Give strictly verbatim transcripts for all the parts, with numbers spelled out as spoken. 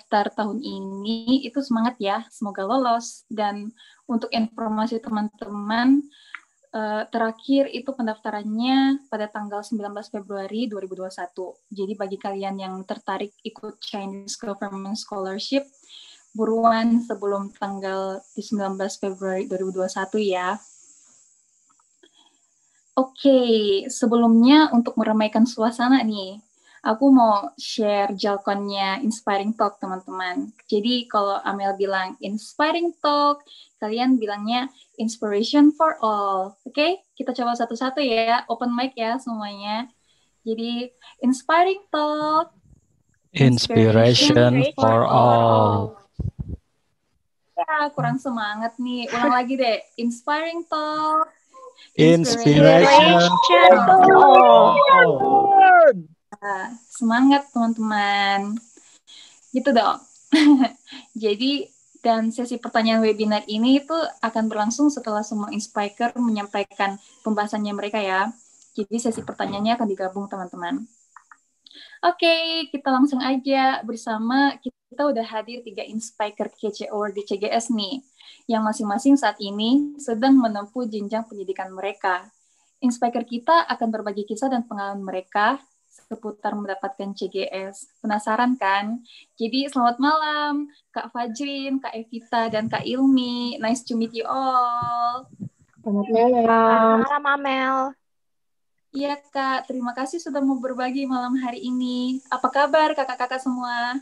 pendaftar tahun ini itu semangat ya, semoga lolos. Dan untuk informasi teman-teman, uh, terakhir itu pendaftarannya pada tanggal sembilan belas Februari dua ribu dua puluh satu. Jadi bagi kalian yang tertarik ikut Chinese Government Scholarship, buruan sebelum tanggal di sembilan belas Februari dua ribu dua puluh satu ya. Oke, okay, sebelumnya untuk meramaikan suasana nih, aku mau share jargonnya Inspiring Talk, teman-teman. Jadi kalau Amel bilang Inspiring Talk, kalian bilangnya Inspiration for All. Oke, okay? Kita coba satu-satu ya, open mic ya semuanya. Jadi Inspiring Talk, Inspiration, Inspiration for, for all. Ya, kurang semangat nih. Ulang lagi deh, Inspiring Talk. Inspiration for all. Nah, semangat teman-teman. Gitu dong. Jadi, dan sesi pertanyaan webinar ini itu akan berlangsung setelah semua inspiker menyampaikan pembahasannya mereka ya. Jadi sesi pertanyaannya akan digabung teman-teman. Oke, okay, kita langsung aja bersama. Kita udah hadir tiga inspiker K C O di C G S nih, yang masing-masing saat ini sedang menempuh jenjang pendidikan mereka. Inspiker kita akan berbagi kisah dan pengalaman mereka seputar mendapatkan C G S. Penasaran kan? Jadi selamat malam Kak Fajrin, Kak Evita, dan Kak Ilmi. Nice to meet you all. Selamat malam. Selamat malam Amel. Iya Kak, terima kasih sudah mau berbagi malam hari ini. Apa kabar kakak-kakak semua?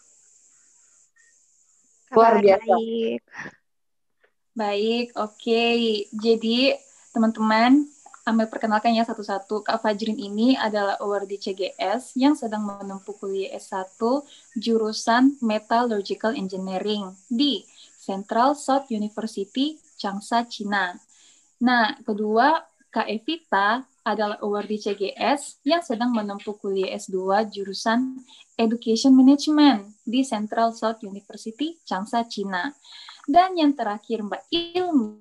Luar biasa. Baik. Baik, oke. Okay. Jadi teman-teman, Amel perkenalkan ya satu-satu. Kak Fajrin ini adalah awardee C G S yang sedang menempuh kuliah S satu jurusan Metallurgical Engineering di Central South University, Changsha, Cina. Nah, kedua, Kak Evita adalah awardee C G S yang sedang menempuh kuliah S dua jurusan Education Management di Central South University, Changsha, Cina. Dan yang terakhir Mbak Ilmi,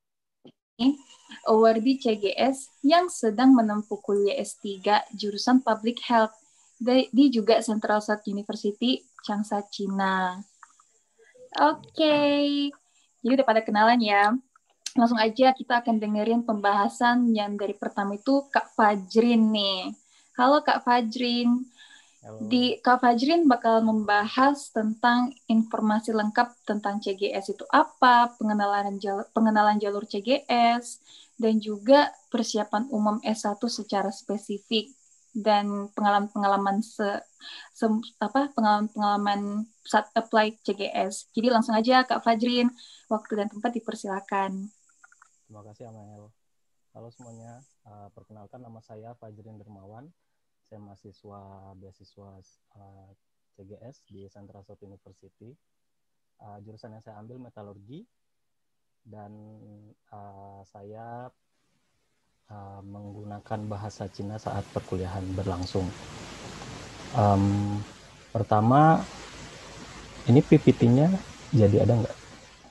awardee C G S yang sedang menempuh kuliah S tiga jurusan Public Health di, di juga Central South University, Changsha, Cina. Oke, okay. Jadi udah pada kenalan ya. Langsung aja kita akan dengerin pembahasan yang dari pertama itu Kak Fajrin nih. Halo Kak Fajrin. Halo. Di Kak Fajrin bakal membahas tentang informasi lengkap tentang C G S itu apa, pengenalan jalur, pengenalan jalur C G S, dan juga persiapan umum S satu secara spesifik dan pengalaman-pengalaman se, se apa pengalaman-pengalaman saat apply C G S. Jadi langsung aja Kak Fajrin, waktu dan tempat dipersilakan. Terima kasih Amel. Halo semuanya, uh, perkenalkan nama saya Fajrin Dermawan. Saya mahasiswa beasiswa uh, C G S di Central South University. Uh, jurusan yang saya ambil metalurgi dan uh, saya uh, menggunakan bahasa Cina saat perkuliahan berlangsung. Um, pertama, ini P P T-nya jadi ada nggak?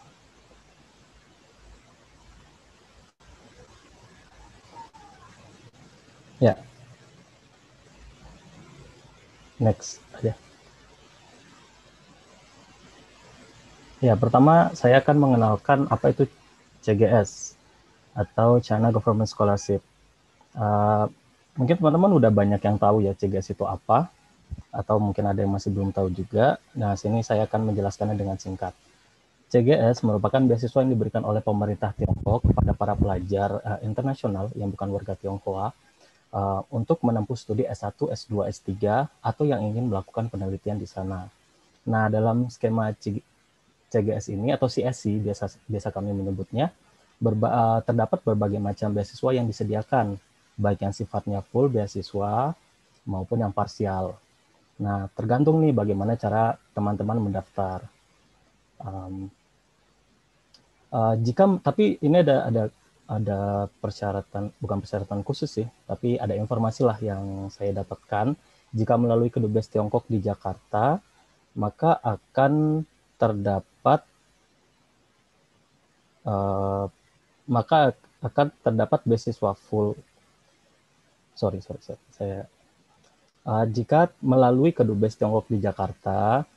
Ya, next aja. Ya, pertama saya akan mengenalkan apa itu C G S atau China Government Scholarship. Uh, mungkin teman-teman udah banyak yang tahu ya C G S itu apa, atau mungkin ada yang masih belum tahu juga. Nah, sini saya akan menjelaskannya dengan singkat. C G S merupakan beasiswa yang diberikan oleh pemerintah Tiongkok kepada para pelajar uh, internasional yang bukan warga Tionghoa Uh, untuk menempuh studi S satu, S dua, S tiga, atau yang ingin melakukan penelitian di sana. Nah, dalam skema C G S ini, atau C S C, biasa, biasa kami menyebutnya, berba, uh, terdapat berbagai macam beasiswa yang disediakan, baik yang sifatnya full beasiswa maupun yang parsial. Nah, tergantung nih bagaimana cara teman-teman mendaftar. Um, uh, jika, tapi ini ada ada ada persyaratan, bukan persyaratan khusus sih, tapi ada informasi lah yang saya dapatkan. Jika melalui Kedubes Tiongkok di Jakarta, maka akan terdapat uh, maka akan terdapat beasiswa full. Sorry, sorry, sorry. Saya uh, jika melalui Kedubes Tiongkok di Jakarta,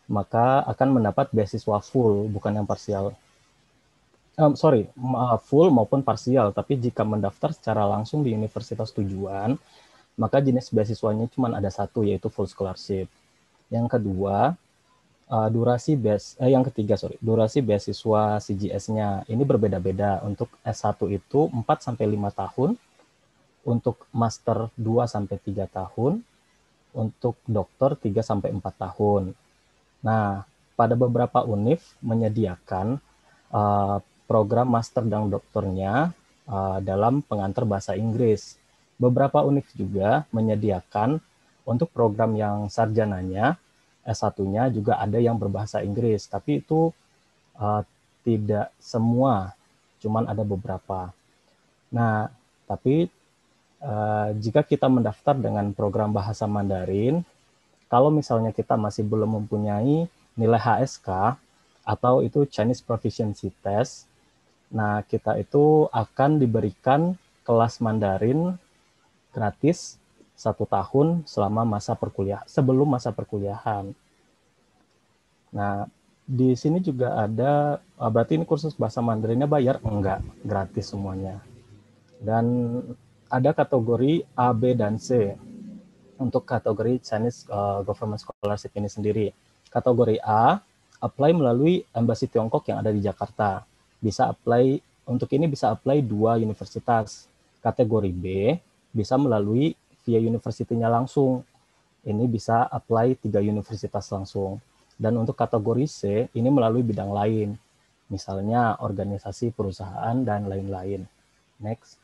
maka akan mendapat beasiswa full, bukan yang parsial. Um, sorry, full maupun parsial, tapi jika mendaftar secara langsung di universitas tujuan, maka jenis beasiswanya cuma ada satu, yaitu full scholarship. Yang kedua, uh, durasi bes, eh, yang ketiga, sorry, durasi beasiswa C G S-nya ini berbeda-beda. Untuk S satu itu empat sampai lima tahun, untuk master dua sampai tiga tahun, untuk doktor tiga sampai empat tahun. Nah, pada beberapa univ menyediakan uh, program master dan doktornya uh, dalam pengantar bahasa Inggris. Beberapa univ juga menyediakan untuk program yang sarjananya, S satu-nya juga ada yang berbahasa Inggris, tapi itu uh, tidak semua, cuman ada beberapa. Nah, tapi uh, jika kita mendaftar dengan program bahasa Mandarin, kalau misalnya kita masih belum mempunyai nilai H S K atau itu Chinese Proficiency Test, nah kita itu akan diberikan kelas Mandarin gratis satu tahun selama masa perkuliahan, sebelum masa perkuliahan. Nah, di sini juga ada, berarti ini kursus bahasa Mandarinnya bayar? Enggak, gratis semuanya. Dan ada kategori A, B, dan C. Untuk kategori Chinese uh, Government Scholarship ini sendiri. Kategori A, apply melalui Embassy Tiongkok yang ada di Jakarta. Bisa apply, untuk ini bisa apply dua universitas. Kategori B, bisa melalui via universitinya langsung. Ini bisa apply tiga universitas langsung. Dan untuk kategori C, ini melalui bidang lain. Misalnya organisasi perusahaan dan lain-lain. Next.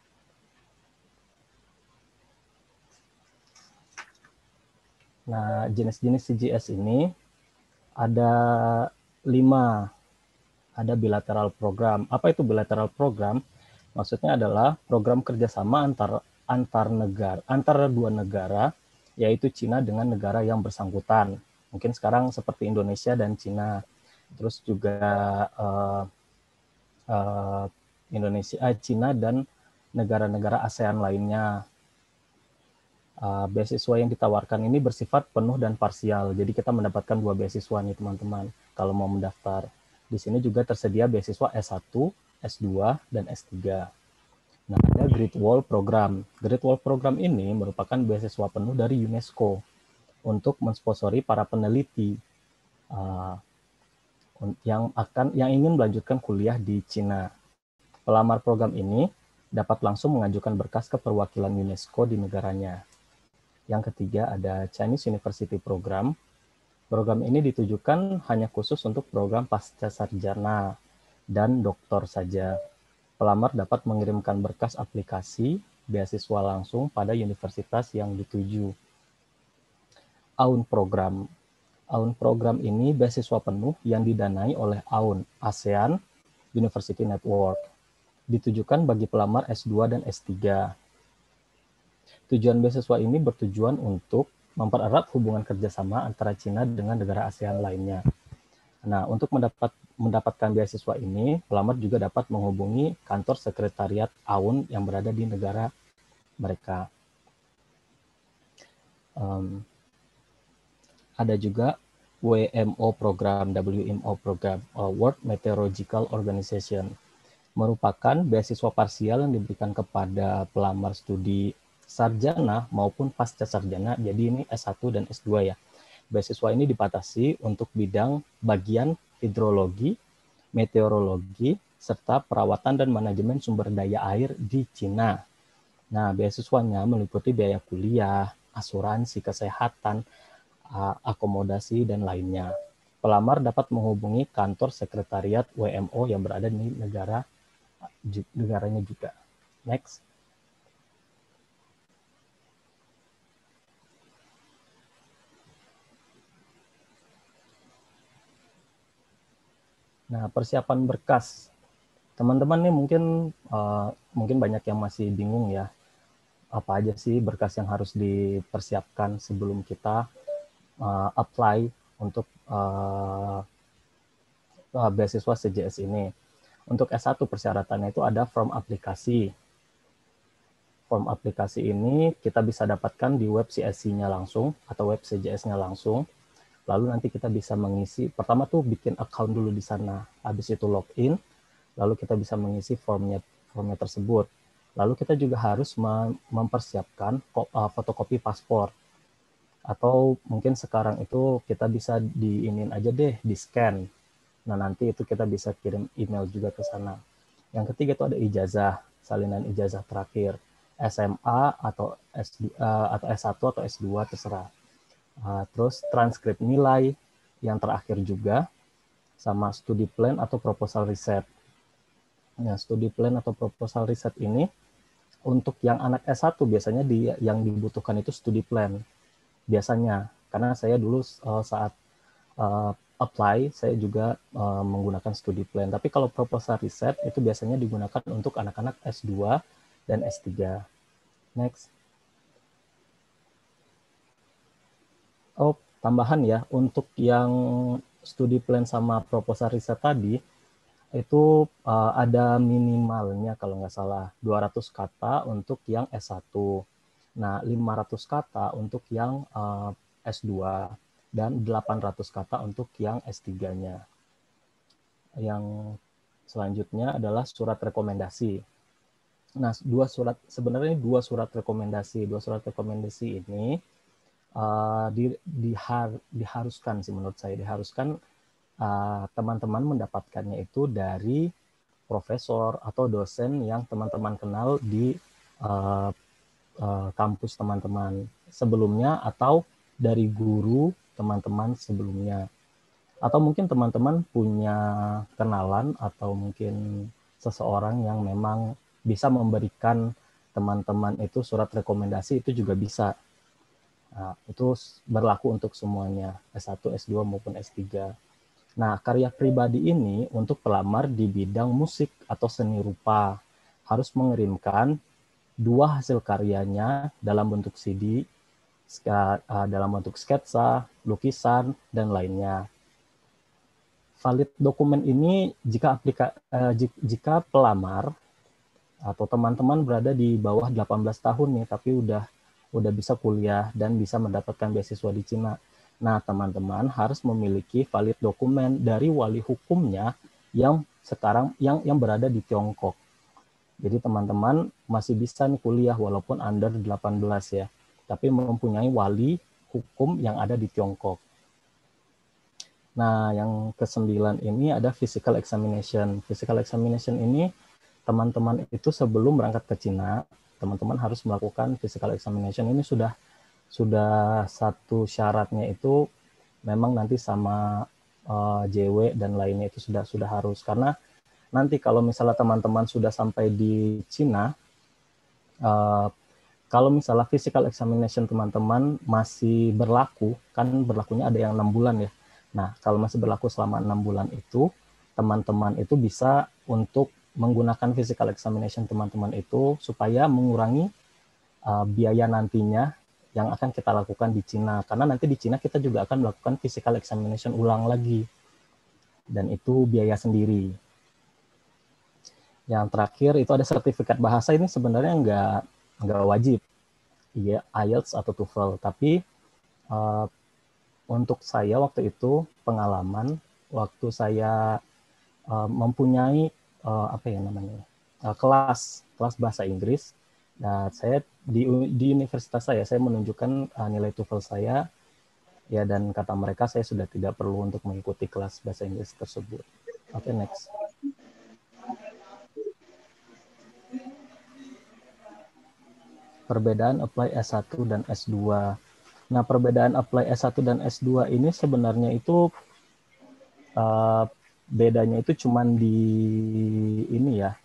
Nah, jenis-jenis C G S ini ada lima. Ada bilateral program. Apa itu bilateral program? Maksudnya adalah program kerjasama antar antar negara, antara dua negara, yaitu Cina dengan negara yang bersangkutan. Mungkin sekarang seperti Indonesia dan Cina. Terus juga uh, uh, Indonesia, uh, Cina dan negara-negara ASEAN lainnya. Uh, beasiswa yang ditawarkan ini bersifat penuh dan parsial. Jadi kita mendapatkan dua beasiswa nih teman-teman kalau mau mendaftar. Di sini juga tersedia beasiswa S satu, S dua, dan S tiga. Nah, ada Great Wall Program. Great Wall Program ini merupakan beasiswa penuh dari UNESCO untuk mensponsori para peneliti uh, yang akan yang ingin melanjutkan kuliah di Cina. Pelamar program ini dapat langsung mengajukan berkas ke perwakilan UNESCO di negaranya. Yang ketiga ada Chinese University Program. Program ini ditujukan hanya khusus untuk program pasca sarjana dan doktor saja. Pelamar dapat mengirimkan berkas aplikasi beasiswa langsung pada universitas yang dituju. A U N Program. A U N Program ini beasiswa penuh yang didanai oleh A U N, ASEAN University Network. Ditujukan bagi pelamar S dua dan S tiga. Tujuan beasiswa ini bertujuan untuk mempererat hubungan kerjasama antara Cina dengan negara ASEAN lainnya. Nah, untuk mendapat, mendapatkan beasiswa ini, pelamar juga dapat menghubungi kantor sekretariat A U N yang berada di negara mereka. Um, ada juga W M O Program, W M O Program, World Meteorological Organization, merupakan beasiswa parsial yang diberikan kepada pelamar studi sarjana maupun pasca sarjana, jadi ini S satu dan S dua ya. Beasiswa ini dibatasi untuk bidang bagian hidrologi, meteorologi, serta perawatan dan manajemen sumber daya air di Cina. Nah, beasiswanya meliputi biaya kuliah, asuransi kesehatan, akomodasi, dan lainnya. Pelamar dapat menghubungi kantor sekretariat W M O yang berada di negara negaranya juga. Next. Nah, persiapan berkas. Teman-teman nih mungkin uh, mungkin banyak yang masih bingung ya. Apa aja sih berkas yang harus dipersiapkan sebelum kita uh, apply untuk uh, uh, beasiswa C G S ini. Untuk S satu persyaratannya itu ada form aplikasi. Form aplikasi ini kita bisa dapatkan di web C S C-nya langsung atau web C G S-nya langsung. Lalu nanti kita bisa mengisi, pertama tuh bikin account dulu di sana, habis itu login, lalu kita bisa mengisi formnya formnya tersebut. Lalu kita juga harus mempersiapkan fotokopi paspor, atau mungkin sekarang itu kita bisa diinin aja deh, di scan. Nah nanti itu kita bisa kirim email juga ke sana. Yang ketiga itu ada ijazah, salinan ijazah terakhir, S M A atau S dua, atau S satu atau S dua terserah. Uh, terus transkrip nilai yang terakhir juga, sama studi plan atau proposal riset. Nah, studi plan atau proposal riset ini untuk yang anak S satu biasanya di, yang dibutuhkan itu studi plan. Biasanya, karena saya dulu uh, saat uh, apply, saya juga uh, menggunakan studi plan. Tapi kalau proposal riset itu biasanya digunakan untuk anak-anak S dua dan S tiga. Next. Oh, tambahan ya, untuk yang studi plan sama proposal riset tadi, itu uh, ada minimalnya kalau nggak salah dua ratus kata untuk yang S satu. Nah, lima ratus kata untuk yang uh, S dua dan delapan ratus kata untuk yang S tiga-nya. Yang selanjutnya adalah surat rekomendasi. Nah, dua surat sebenarnya dua surat rekomendasi, dua surat rekomendasi ini uh, di, dihar, diharuskan sih menurut saya diharuskan teman-teman uh, mendapatkannya itu dari profesor atau dosen yang teman-teman kenal di uh, uh, kampus teman-teman sebelumnya, atau dari guru teman-teman sebelumnya, atau mungkin teman-teman punya kenalan atau mungkin seseorang yang memang bisa memberikan teman-teman itu surat rekomendasi, itu juga bisa. Nah, itu berlaku untuk semuanya, S satu, S dua maupun S tiga. Nah, karya pribadi ini untuk pelamar di bidang musik atau seni rupa harus mengirimkan dua hasil karyanya dalam bentuk C D, dalam bentuk sketsa, lukisan, dan lainnya. Valid dokumen ini jika aplika, jika pelamar atau teman-teman berada di bawah delapan belas tahun nih, tapi udah udah bisa kuliah dan bisa mendapatkan beasiswa di Cina. Nah, teman-teman harus memiliki valid dokumen dari wali hukumnya yang sekarang yang yang berada di Tiongkok. Jadi teman-teman masih bisa nih kuliah walaupun under delapan belas ya, tapi mempunyai wali hukum yang ada di Tiongkok. Nah, yang kesembilan ini ada physical examination. Physical examination ini teman-teman itu sebelum berangkat ke Cina, teman-teman harus melakukan physical examination. Ini sudah sudah satu syaratnya itu memang nanti sama uh, J W dan lainnya itu sudah sudah harus, karena nanti kalau misalnya teman-teman sudah sampai di Cina, uh, kalau misalnya physical examination teman-teman masih berlaku, kan berlakunya ada yang enam bulan ya. Nah, kalau masih berlaku selama enam bulan itu, teman-teman itu bisa untuk menggunakan physical examination teman-teman itu supaya mengurangi uh, biaya nantinya yang akan kita lakukan di Cina. Karena nanti di Cina kita juga akan melakukan physical examination ulang lagi. Dan itu biaya sendiri. Yang terakhir itu ada sertifikat bahasa, ini sebenarnya nggak, nggak wajib. Iya, I E L T S atau TOEFL. Tapi uh, untuk saya waktu itu pengalaman, waktu saya uh, mempunyai uh, apa ya namanya, uh, kelas, kelas bahasa Inggris, nah, saya di, di universitas saya, saya menunjukkan uh, nilai TOEFL saya, ya, dan kata mereka saya sudah tidak perlu untuk mengikuti kelas bahasa Inggris tersebut. Oke, okay, next. Perbedaan apply S satu dan S dua. Nah, perbedaan apply S satu dan S dua ini sebenarnya itu uh, bedanya itu cuman di ini ya,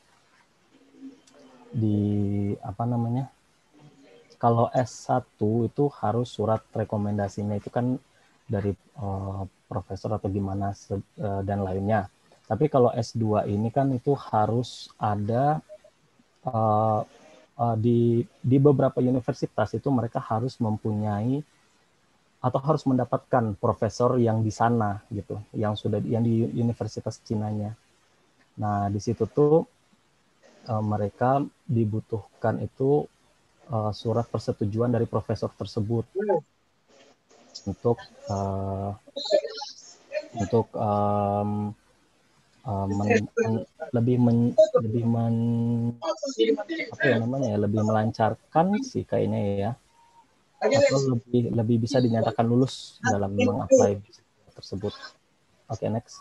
di apa namanya, kalau S satu itu harus surat rekomendasinya itu kan dari uh, profesor atau gimana uh, dan lainnya. Tapi kalau S dua ini kan itu harus ada uh, uh, di di beberapa universitas itu mereka harus mempunyai atau harus mendapatkan profesor yang di sana gitu, yang sudah yang di universitas Cinanya. Nah, di situ tuh uh, mereka dibutuhkan itu uh, surat persetujuan dari profesor tersebut. untuk uh, untuk um, uh, men, men, lebih men, lebih men, apa ya namanya ya lebih melancarkan sih kayaknya ya, atau lebih lebih bisa dinyatakan lulus dalam mengapply tersebut. Oke, okay, next.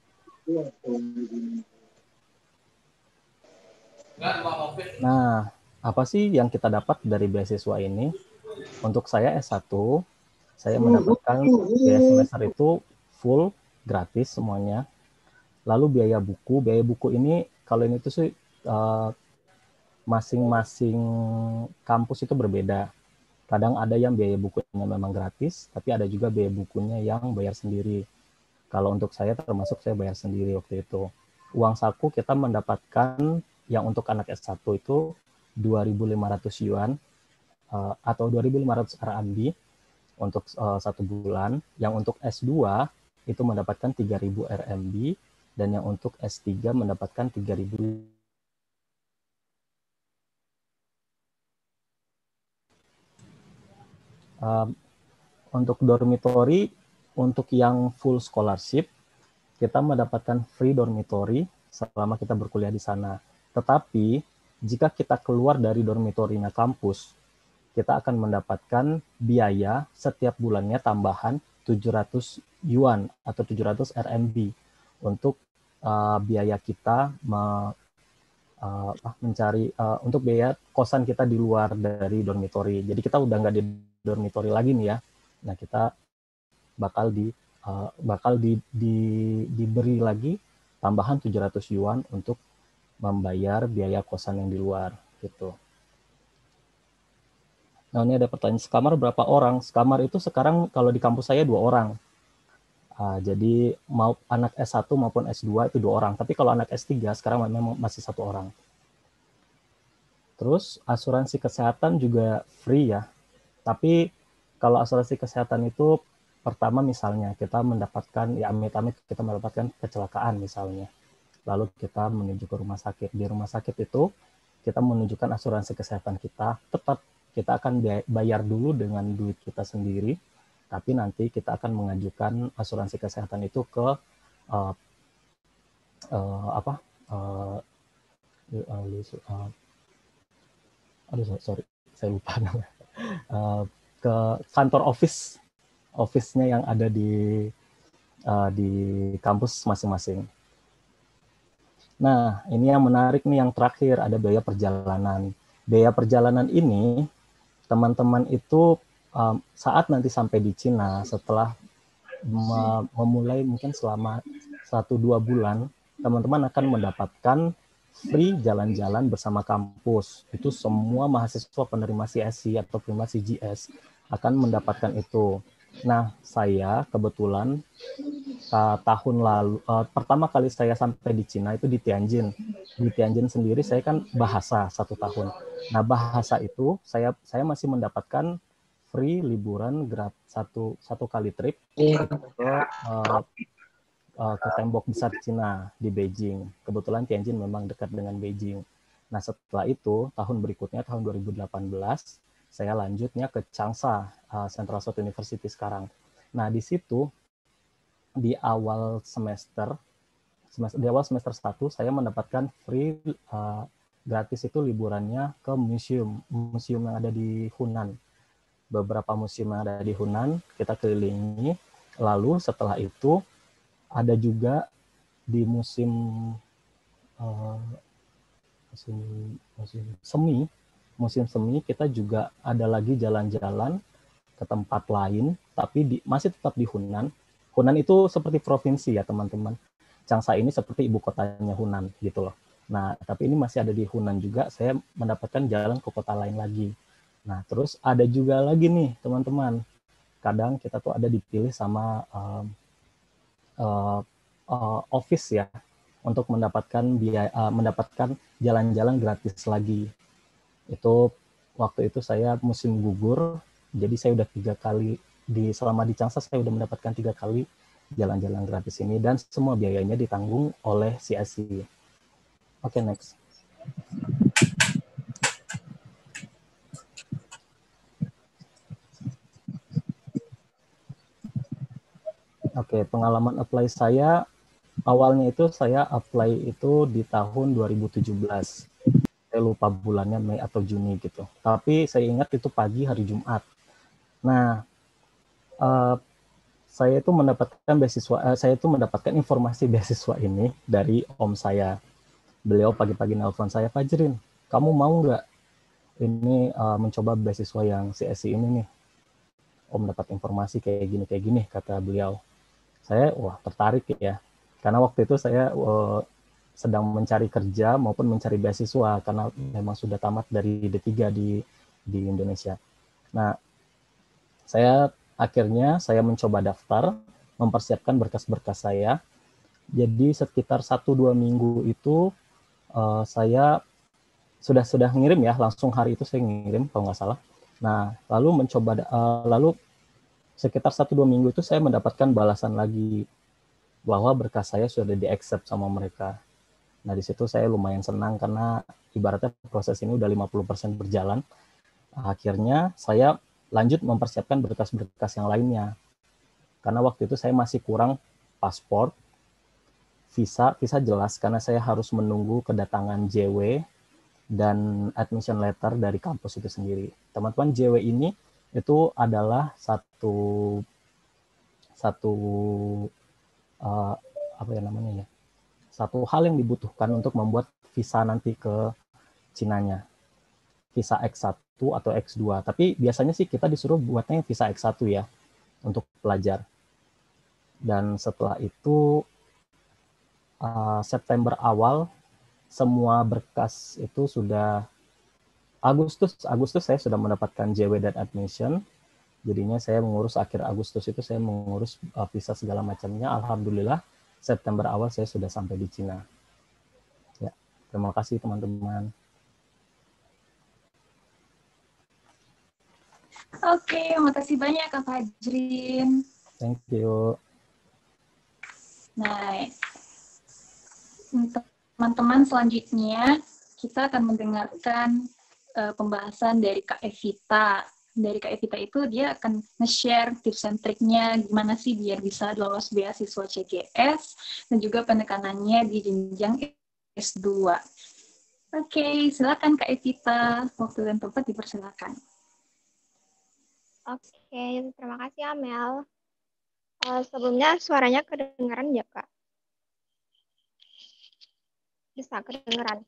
Nah, apa sih yang kita dapat dari beasiswa ini? Untuk saya S satu, saya mendapatkan biaya semester itu full gratis semuanya. Lalu biaya buku, biaya buku ini kalau ini tuh sih uh, masing-masing kampus itu berbeda. Kadang ada yang biaya bukunya memang gratis, tapi ada juga biaya bukunya yang bayar sendiri. Kalau untuk saya termasuk saya bayar sendiri waktu itu. Uang saku kita mendapatkan yang untuk anak S satu itu dua ribu lima ratus yuan uh, atau dua ribu lima ratus R M B untuk uh, satu bulan. Yang untuk S dua itu mendapatkan tiga ribu R M B dan yang untuk S tiga mendapatkan tiga ribu. Um, untuk dormitory, untuk yang full scholarship, kita mendapatkan free dormitory selama kita berkuliah di sana. Tetapi, jika kita keluar dari dormitorinya kampus, kita akan mendapatkan biaya setiap bulannya tambahan tujuh ratus yuan atau tujuh ratus R M B untuk uh, biaya kita me, uh, mencari, uh, untuk biaya kosan kita di luar dari dormitori. Jadi kita udah nggak di dormitori lagi nih ya. Nah, kita bakal di uh, bakal di, di, diberi lagi tambahan tujuh ratus yuan untuk membayar biaya kosan yang di luar gitu. Nah, ini ada pertanyaan, sekamar berapa orang? Sekamar itu sekarang kalau di kampus saya dua orang. Uh, jadi mau anak S satu maupun S dua itu dua orang. Tapi kalau anak S tiga sekarang memang masih satu orang. Terus asuransi kesehatan juga free ya. Tapi kalau asuransi kesehatan itu pertama misalnya kita mendapatkan, ya amit-amit kita mendapatkan kecelakaan misalnya. Lalu kita menuju ke rumah sakit. Di rumah sakit itu kita menunjukkan asuransi kesehatan kita. Tetap kita akan bayar dulu dengan duit kita sendiri. Tapi nanti kita akan mengajukan asuransi kesehatan itu ke uh, uh, apa? Uh, uh, uh, aduh sorry, saya lupa namanya. Uh, ke kantor office, office-nya yang ada di uh, di kampus masing-masing. Nah, ini yang menarik nih, yang terakhir ada biaya perjalanan. Biaya perjalanan ini teman-teman itu um, saat nanti sampai di Cina setelah memulai mungkin selama satu dua bulan, teman-teman akan mendapatkan free jalan-jalan bersama kampus. Itu semua mahasiswa penerima C S C atau penerima C G S akan mendapatkan itu. Nah, saya kebetulan uh, tahun lalu, uh, pertama kali saya sampai di Cina itu di Tianjin. Di Tianjin sendiri saya kan bahasa satu tahun. Nah, bahasa itu saya saya masih mendapatkan free liburan gratis satu satu kali trip uh, uh, ke tembok besar Cina di Beijing. Kebetulan Tianjin memang dekat dengan Beijing. Nah, setelah itu tahun berikutnya tahun dua ribu delapan belas saya lanjutnya ke Changsha uh, Central South University sekarang. Nah, di situ di awal semester, semester di awal semester satu saya mendapatkan free uh, gratis itu liburannya ke museum museum yang ada di Hunan. Beberapa museum yang ada di Hunan kita kelilingi. Lalu setelah itu ada juga di musim uh, musim musim semi musim semi kita juga ada lagi jalan-jalan ke tempat lain, tapi di, masih tetap di Hunan. Hunan itu seperti provinsi ya teman-teman. Changsha ini seperti ibu kotanya Hunan gitu loh. Nah, tapi ini masih ada di Hunan juga. Saya mendapatkan jalan ke kota lain lagi. Nah, terus ada juga lagi nih teman-teman. Kadang kita tuh ada dipilih sama um, uh, uh, office ya untuk mendapatkan biaya, uh, mendapatkan jalan-jalan gratis lagi. Itu waktu itu saya musim gugur, jadi saya udah tiga kali di selama di Changsha saya udah mendapatkan tiga kali jalan-jalan gratis ini dan semua biayanya ditanggung oleh C S C. Oke, okay, next. Oke, pengalaman apply saya awalnya itu saya apply itu di tahun dua ribu tujuh belas. Saya lupa bulannya Mei atau Juni gitu. Tapi saya ingat itu pagi hari Jumat. Nah, uh, saya itu mendapatkan beasiswa, uh, saya itu mendapatkan informasi beasiswa ini dari om saya. Beliau pagi-pagi nelpon saya, Fajrin, kamu mau nggak ini uh, mencoba beasiswa yang C S I ini nih? Om dapat informasi kayak gini kayak gini kata beliau. Saya wah tertarik ya, karena waktu itu saya uh, sedang mencari kerja maupun mencari beasiswa karena memang sudah tamat dari D tiga di di Indonesia. Nah, saya akhirnya saya mencoba daftar, mempersiapkan berkas-berkas saya. Jadi sekitar satu dua minggu itu uh, saya sudah sudah ngirim ya, langsung hari itu saya ngirim kalau nggak salah. Nah, lalu mencoba uh, lalu sekitar satu dua minggu itu saya mendapatkan balasan lagi bahwa berkas saya sudah di-accept sama mereka. Nah, di situ saya lumayan senang karena ibaratnya proses ini udah lima puluh persen berjalan. Akhirnya saya lanjut mempersiapkan berkas-berkas yang lainnya. Karena waktu itu saya masih kurang paspor, visa, visa jelas karena saya harus menunggu kedatangan J W dan admission letter dari kampus itu sendiri. Teman-teman, J W ini itu adalah satu satu uh, apa ya namanya ya? Satu hal yang dibutuhkan untuk membuat visa nanti ke Cinanya. Visa X satu atau X dua, tapi biasanya sih kita disuruh buatnya visa X satu ya untuk pelajar. Dan setelah itu uh, September awal semua berkas itu sudah Agustus Agustus saya sudah mendapatkan J W dan admission. Jadinya saya mengurus akhir Agustus itu saya mengurus uh, visa segala macamnya. Alhamdulillah September awal saya sudah sampai di Cina. Ya, terima kasih teman-teman. Oke, makasih banyak Kak Fajrin. Thank you. Nah, teman-teman selanjutnya kita akan mendengarkan uh, pembahasan dari Kak Evita. Dari Kak Evita itu dia akan nge-share tips and triknya gimana sih biar bisa lolos beasiswa C G S dan juga penekanannya di jenjang S dua. Oke, silakan Kak Evita. Waktu dan tempat dipersilakan. Oke, terima kasih Amel. Uh, sebelumnya suaranya kedengaran ya Kak? Bisa kedengaran?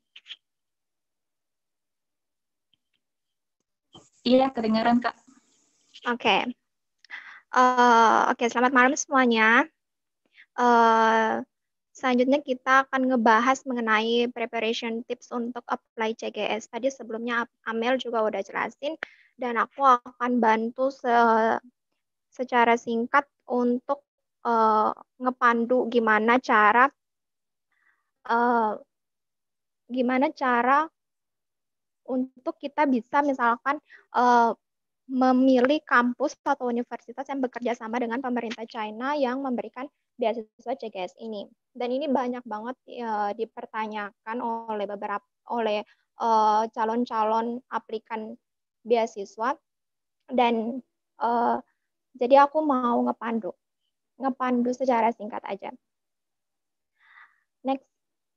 Iya, kedengaran Kak. Oke. Okay. Uh, Oke, okay, selamat malam semuanya. Uh, selanjutnya kita akan ngebahas mengenai preparation tips untuk apply C G S. Tadi sebelumnya Amel juga udah jelasin, dan aku akan bantu se secara singkat untuk uh, ngepandu gimana cara uh, gimana cara untuk kita bisa misalkan uh, memilih kampus atau universitas yang bekerja sama dengan pemerintah China yang memberikan beasiswa C G S ini. Dan ini banyak banget uh, dipertanyakan oleh beberapa oleh uh, calon-calon aplikan beasiswa, dan uh, jadi aku mau ngepandu ngepandu secara singkat aja. Next.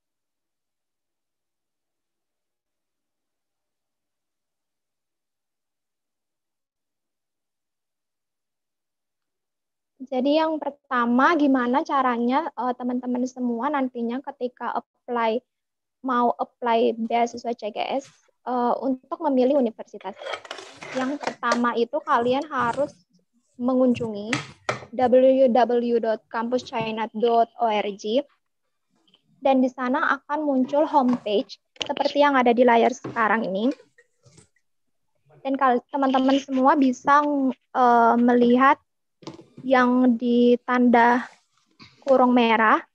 Jadi yang pertama, gimana caranya uh, teman-teman semua nantinya ketika apply mau apply beasiswa C G S uh, untuk memilih universitas. Yang pertama itu kalian harus mengunjungi w w w dot campus china dot org, dan di sana akan muncul homepage seperti yang ada di layar sekarang ini. Dan kalau teman-teman semua bisa uh, melihat yang ditanda kurung merah.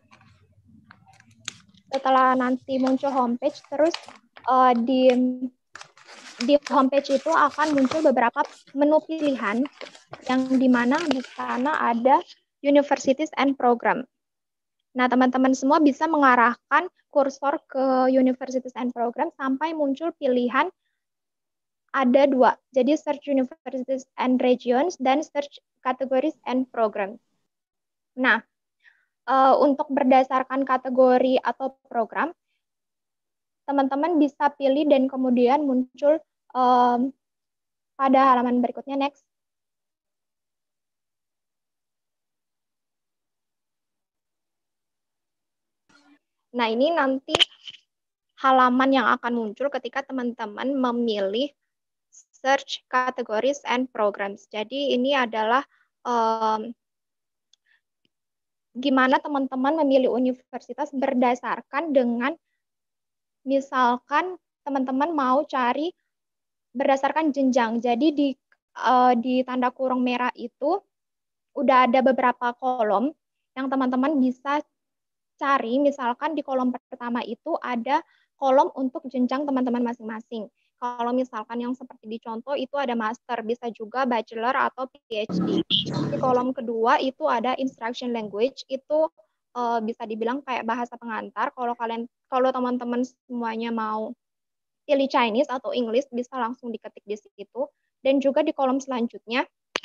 Setelah nanti muncul homepage, terus uh, di di homepage itu akan muncul beberapa menu pilihan yang dimana di sana ada universities and program. Nah, teman-teman semua bisa mengarahkan kursor ke universities and program sampai muncul pilihan ada dua. Jadi search universities and regions dan search categories and program. Nah, uh, untuk berdasarkan kategori atau program, teman-teman bisa pilih dan kemudian muncul um, pada halaman berikutnya, next. Nah, ini nanti halaman yang akan muncul ketika teman-teman memilih search categories and programs. Jadi ini adalah um, gimana teman-teman memilih universitas berdasarkan dengan misalkan teman-teman mau cari berdasarkan jenjang. Jadi di uh, di tanda kurung merah itu udah ada beberapa kolom yang teman-teman bisa cari. Misalkan di kolom pertama itu ada kolom untuk jenjang teman-teman masing-masing. Kalau misalkan yang seperti di contoh itu ada master, bisa juga bachelor atau P H D. Di kolom kedua itu ada instruction language, itu uh, bisa dibilang kayak bahasa pengantar. Kalau kalian, kalau teman-teman semuanya mau pilih Chinese atau English, bisa langsung diketik di situ. Dan juga di kolom selanjutnya,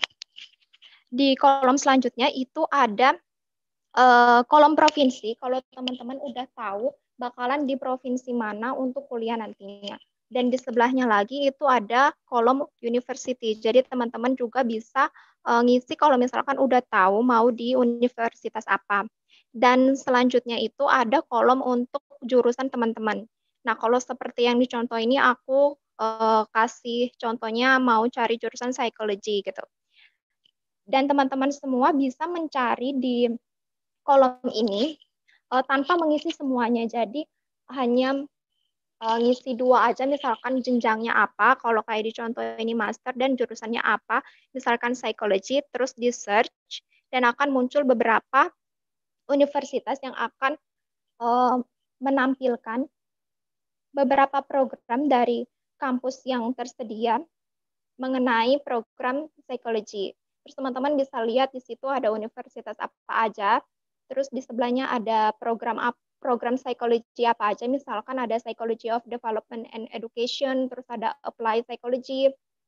di kolom selanjutnya itu ada Uh, kolom provinsi. Kalau teman-teman udah tahu bakalan di provinsi mana untuk kuliah nantinya. Dan di sebelahnya lagi itu ada kolom university. Jadi teman-teman juga bisa uh, ngisi kalau misalkan udah tahu mau di universitas apa. Dan selanjutnya itu ada kolom untuk jurusan teman-teman. Nah, kalau seperti yang dicontoh ini aku uh, kasih contohnya mau cari jurusan psikologi gitu. Dan teman-teman semua bisa mencari di kolom ini uh, tanpa mengisi semuanya. Jadi hanya uh, ngisi dua aja, misalkan jenjangnya apa, kalau kayak di contoh ini master dan jurusannya apa, misalkan psikologi, terus di search, dan akan muncul beberapa universitas yang akan uh, menampilkan beberapa program dari kampus yang tersedia mengenai program psikologi. Terus teman-teman bisa lihat di situ ada universitas apa aja. Terus di sebelahnya ada program program psikologi apa aja. Misalkan ada Psychology of Development and Education, terus ada Applied Psychology,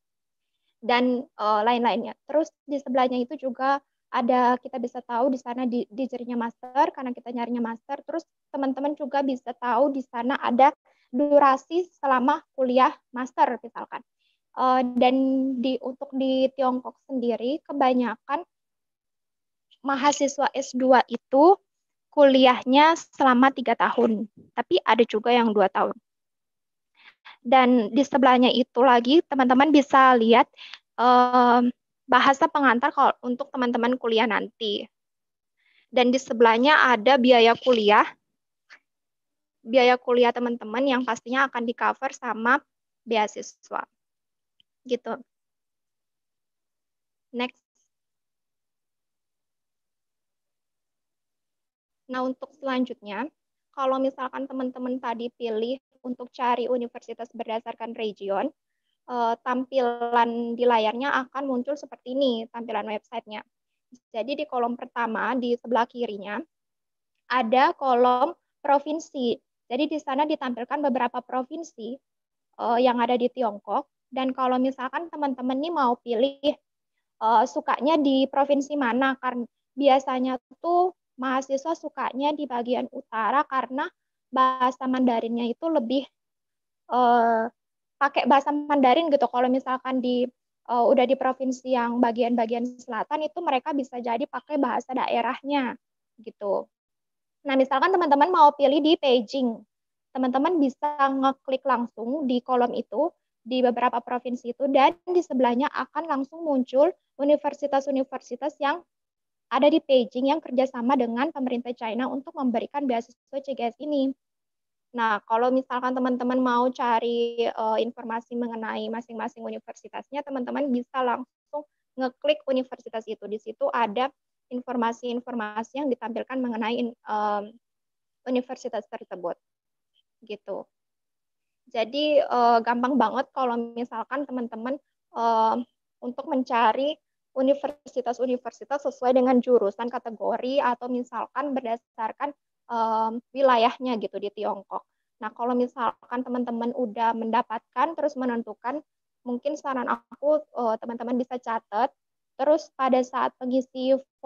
dan uh, lain-lainnya. Terus di sebelahnya itu juga ada, kita bisa tahu di sana di, di jarinya master, karena kita nyarinya master. Terus teman-teman juga bisa tahu di sana ada durasi selama kuliah master misalkan. Uh, dan di untuk di Tiongkok sendiri kebanyakan mahasiswa S dua itu kuliahnya selama tiga tahun, tapi ada juga yang dua tahun. Dan di sebelahnya itu lagi teman-teman bisa lihat uh, bahasa pengantar kalau untuk teman-teman kuliah nanti. Dan di sebelahnya ada biaya kuliah, biaya kuliah teman-teman yang pastinya akan di cover sama beasiswa. Gitu. Next. Nah, untuk selanjutnya, kalau misalkan teman-teman tadi pilih untuk cari universitas berdasarkan region, eh, tampilan di layarnya akan muncul seperti ini, tampilan websitenya. Jadi di kolom pertama, di sebelah kirinya, ada kolom provinsi. Jadi di sana ditampilkan beberapa provinsi eh, yang ada di Tiongkok. Dan kalau misalkan teman-teman nih mau pilih eh, sukanya di provinsi mana, karena biasanya tuh mahasiswa sukanya di bagian utara karena bahasa Mandarinnya itu lebih uh, pakai bahasa Mandarin gitu. Kalau misalkan di uh, udah di provinsi yang bagian-bagian selatan itu mereka bisa jadi pakai bahasa daerahnya gitu. Nah, misalkan teman-teman mau pilih di Beijing, teman-teman bisa ngeklik langsung di kolom itu di beberapa provinsi itu, dan di sebelahnya akan langsung muncul universitas-universitas yang ada di Beijing yang kerjasama dengan pemerintah China untuk memberikan beasiswa C G S ini. Nah, kalau misalkan teman-teman mau cari uh, informasi mengenai masing-masing universitasnya, teman-teman bisa langsung ngeklik universitas itu. Di situ ada informasi-informasi yang ditampilkan mengenai um, universitas tersebut. Gitu. Jadi uh, gampang banget kalau misalkan teman-teman uh, untuk mencari universitas-universitas sesuai dengan jurusan kategori atau misalkan berdasarkan um, wilayahnya gitu di Tiongkok. Nah, kalau misalkan teman-teman udah mendapatkan terus menentukan, mungkin saran aku uh, teman-teman bisa catat. Terus pada saat pengisi form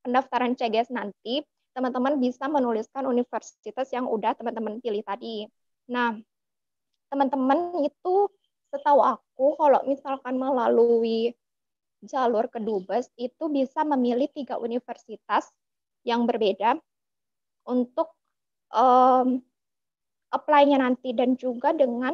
pendaftaran C G S nanti, teman-teman bisa menuliskan universitas yang udah teman-teman pilih tadi. Nah, teman-teman itu setahu aku kalau misalkan melalui jalur Kedubes itu bisa memilih tiga universitas yang berbeda untuk um, apply-nya nanti dan juga dengan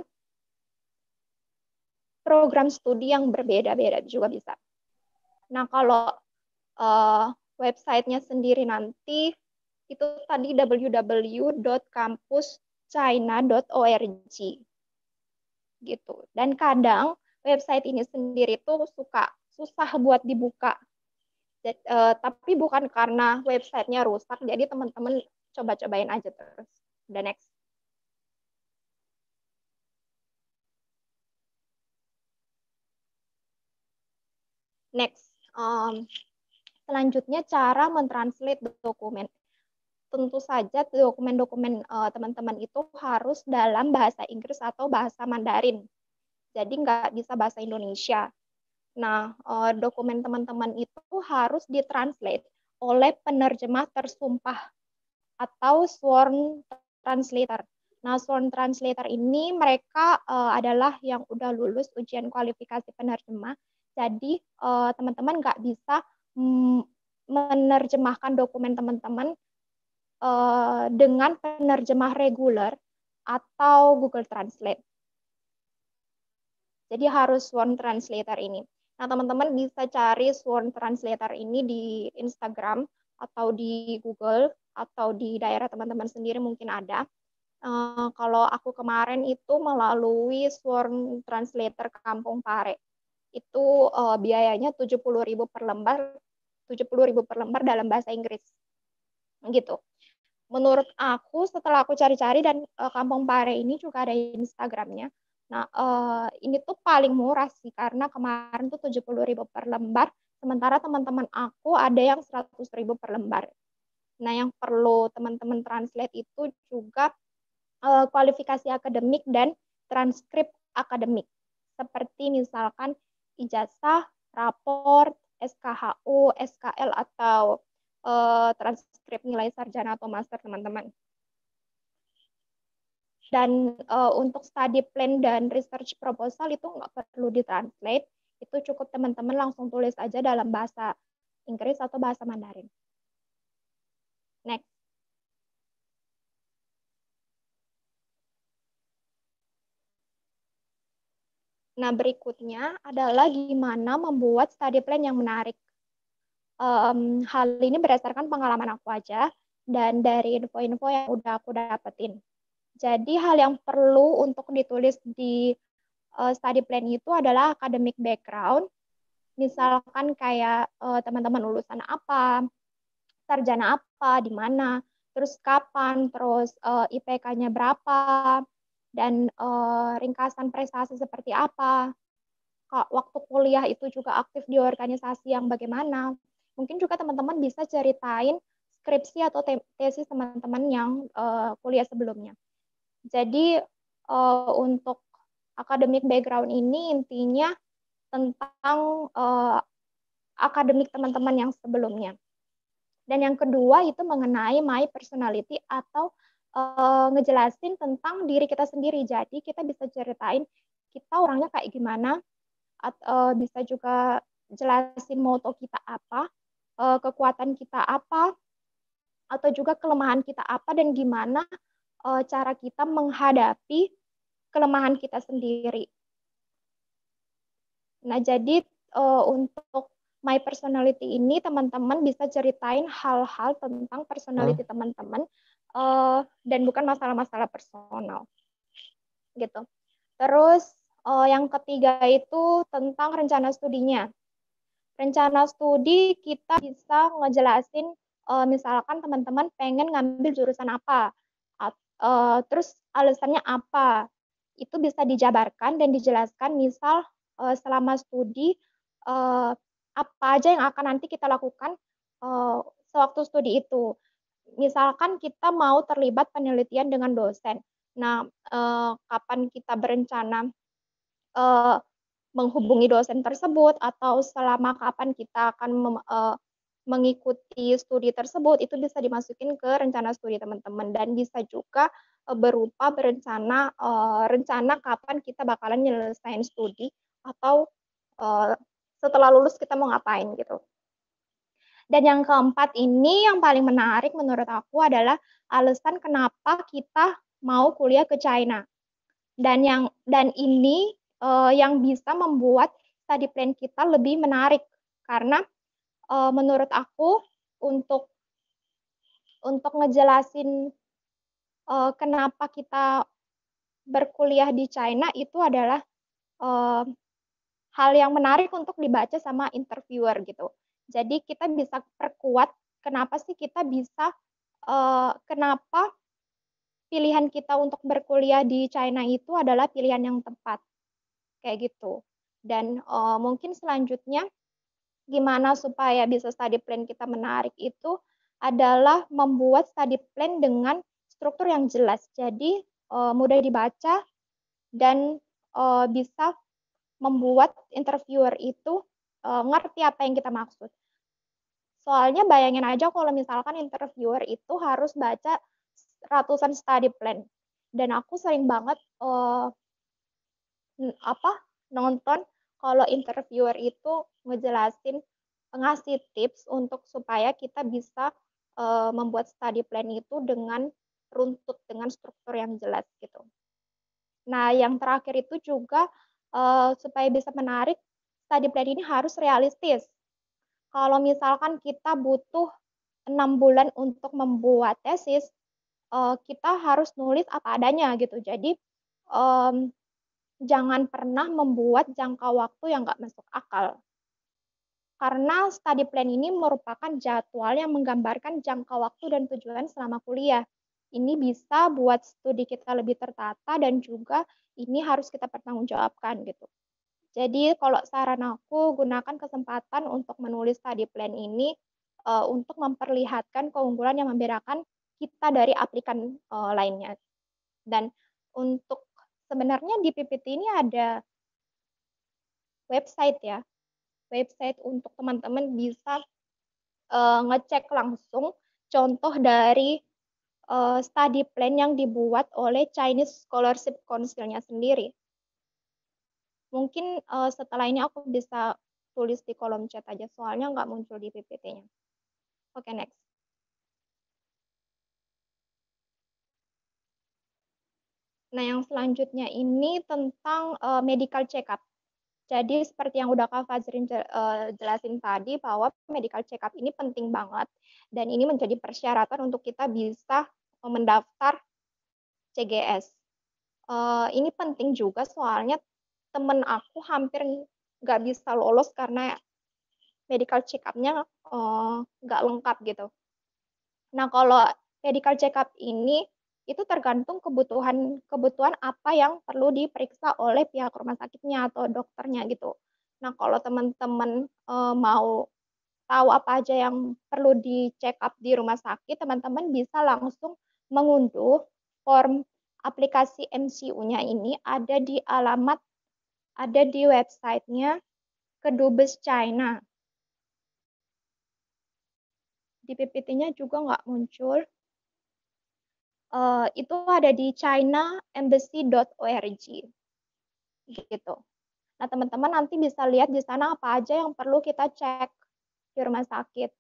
program studi yang berbeda-beda juga bisa. Nah, kalau uh, websitenya sendiri nanti itu tadi w w w dot campus china dot org gitu. Dan kadang website ini sendiri tuh suka susah buat dibuka. Jadi, uh, tapi bukan karena websitenya rusak, jadi teman-teman coba-cobain aja terus. Udah next. Next. Um, selanjutnya cara mentranslate dokumen. Tentu saja dokumen-dokumen uh, teman-teman itu harus dalam bahasa Inggris atau bahasa Mandarin. Jadi nggak bisa bahasa Indonesia. Nah, uh, dokumen teman-teman itu harus ditranslate oleh penerjemah tersumpah atau sworn translator. Nah, sworn translator ini mereka uh, adalah yang udah lulus ujian kualifikasi penerjemah. Jadi, uh, teman-teman nggak bisa mm, menerjemahkan dokumen teman-teman uh, dengan penerjemah reguler atau Google Translate. Jadi harus sworn translator ini. Nah, teman-teman bisa cari sworn translator ini di Instagram atau di Google atau di daerah teman-teman sendiri mungkin ada. Uh, kalau aku kemarin itu melalui sworn translator Kampung Pare. Itu uh, biayanya tujuh puluh ribu per lembar, tujuh puluh ribu per lembar dalam bahasa Inggris. Gitu. Menurut aku setelah aku cari-cari dan uh, Kampung Pare ini juga ada Instagramnya. Nah, uh, ini tuh paling murah sih karena kemarin tuh tujuh puluh ribu per lembar, sementara teman-teman aku ada yang seratus ribu per lembar. Nah, yang perlu teman-teman translate itu juga uh, kualifikasi akademik dan transkrip akademik. Seperti misalkan ijazah, raport, S K H U, S K L atau uh, transkrip nilai sarjana atau master teman-teman. Dan uh, untuk study plan dan research proposal itu nggak perlu ditranslate, itu cukup teman-teman langsung tulis aja dalam bahasa Inggris atau bahasa Mandarin. Next. Nah, berikutnya adalah gimana membuat study plan yang menarik. Um, hal ini berdasarkan pengalaman aku aja dan dari info-info yang udah aku dapetin. Jadi hal yang perlu untuk ditulis di uh, study plan itu adalah academic background. Misalkan kayak uh, teman-teman lulusan apa, sarjana apa, di mana, terus kapan, terus uh, I P K-nya berapa, dan uh, ringkasan prestasi seperti apa. Waktu kuliah itu juga aktif di organisasi yang bagaimana. Mungkin juga teman-teman bisa ceritain skripsi atau tesis teman-teman yang uh, kuliah sebelumnya. Jadi uh, untuk academic background ini intinya tentang uh, akademik teman-teman yang sebelumnya. Dan yang kedua itu mengenai my personality atau uh, ngejelasin tentang diri kita sendiri. Jadi kita bisa ceritain kita orangnya kayak gimana, atau uh, bisa juga jelasin moto kita apa, uh, kekuatan kita apa, atau juga kelemahan kita apa dan gimana uh, cara kita menghadapi kelemahan kita sendiri. Nah, jadi uh, untuk my personality ini teman-teman bisa ceritain hal-hal tentang personality teman-teman uh, dan bukan masalah-masalah personal. Gitu. Terus uh, yang ketiga itu tentang rencana studinya. Rencana studi kita bisa ngejelasin uh, misalkan teman-teman pengen ngambil jurusan apa. Uh, terus alasannya apa, itu bisa dijabarkan dan dijelaskan misal uh, selama studi uh, apa aja yang akan nanti kita lakukan uh, sewaktu studi itu. Misalkan kita mau terlibat penelitian dengan dosen, nah uh, kapan kita berencana uh, menghubungi dosen tersebut atau selama kapan kita akan mem, uh, mengikuti studi tersebut itu bisa dimasukin ke rencana studi teman-teman, dan bisa juga uh, berupa berencana uh, rencana kapan kita bakalan nyelesain studi atau uh, setelah lulus kita mau ngapain gitu. Dan yang keempat ini yang paling menarik menurut aku adalah alasan kenapa kita mau kuliah ke China. Dan yang dan ini uh, yang bisa membuat study plan kita lebih menarik, karena uh, menurut aku untuk untuk ngejelasin uh, kenapa kita berkuliah di China itu adalah uh, hal yang menarik untuk dibaca sama interviewer gitu. Jadi kita bisa perkuat kenapa sih kita bisa uh, kenapa pilihan kita untuk berkuliah di China itu adalah pilihan yang tepat, kayak gitu. Dan uh, mungkin selanjutnya gimana supaya bisa study plan kita menarik itu adalah membuat study plan dengan struktur yang jelas. Jadi uh, mudah dibaca dan uh, bisa membuat interviewer itu uh, ngerti apa yang kita maksud. Soalnya bayangin aja kalau misalkan interviewer itu harus baca ratusan study plan, dan aku sering banget uh, apa nonton kalau interviewer itu ngejelasin, ngasih tips untuk supaya kita bisa uh, membuat study plan itu dengan runtut, dengan struktur yang jelas gitu. Nah, yang terakhir itu juga uh, supaya bisa menarik, study plan ini harus realistis. Kalau misalkan kita butuh enam bulan untuk membuat tesis, Uh, kita harus nulis apa adanya gitu. Jadi um, jangan pernah membuat jangka waktu yang nggak masuk akal. Karena study plan ini merupakan jadwal yang menggambarkan jangka waktu dan tujuan selama kuliah. Ini bisa buat studi kita lebih tertata dan juga ini harus kita pertanggungjawabkan gitu. Jadi kalau saran aku, gunakan kesempatan untuk menulis study plan ini uh, untuk memperlihatkan keunggulan yang membedakan kita dari aplikan uh, lainnya. Dan untuk sebenarnya di P P T ini ada website ya, website untuk teman-teman bisa uh, ngecek langsung contoh dari uh, study plan yang dibuat oleh Chinese Scholarship Council-nya sendiri. Mungkin uh, setelah ini aku bisa tulis di kolom chat aja, soalnya nggak muncul di P P T-nya. Oke, okay, next. Nah, yang selanjutnya ini tentang uh, medical check-up. Jadi seperti yang udah Kak Fazrin uh, jelasin tadi, bahwa medical check-up ini penting banget. Dan ini menjadi persyaratan untuk kita bisa mendaftar C G S. Uh, ini penting juga soalnya temen aku hampir nggak bisa lolos karena medical check-up-nya uh, nggak lengkap gitu. Nah, kalau medical check-up ini itu tergantung kebutuhan kebutuhan apa yang perlu diperiksa oleh pihak rumah sakitnya atau dokternya gitu. Nah, kalau teman-teman e, mau tahu apa aja yang perlu di check up di rumah sakit, teman-teman bisa langsung mengunduh form aplikasi M C U-nya ini, ada di alamat, ada di websitenya Kedubes China. Di P P T-nya juga nggak muncul. Uh, itu ada di china embassy dot org gitu. Nah, teman-teman nanti bisa lihat di sana apa aja yang perlu kita cek di rumah sakit.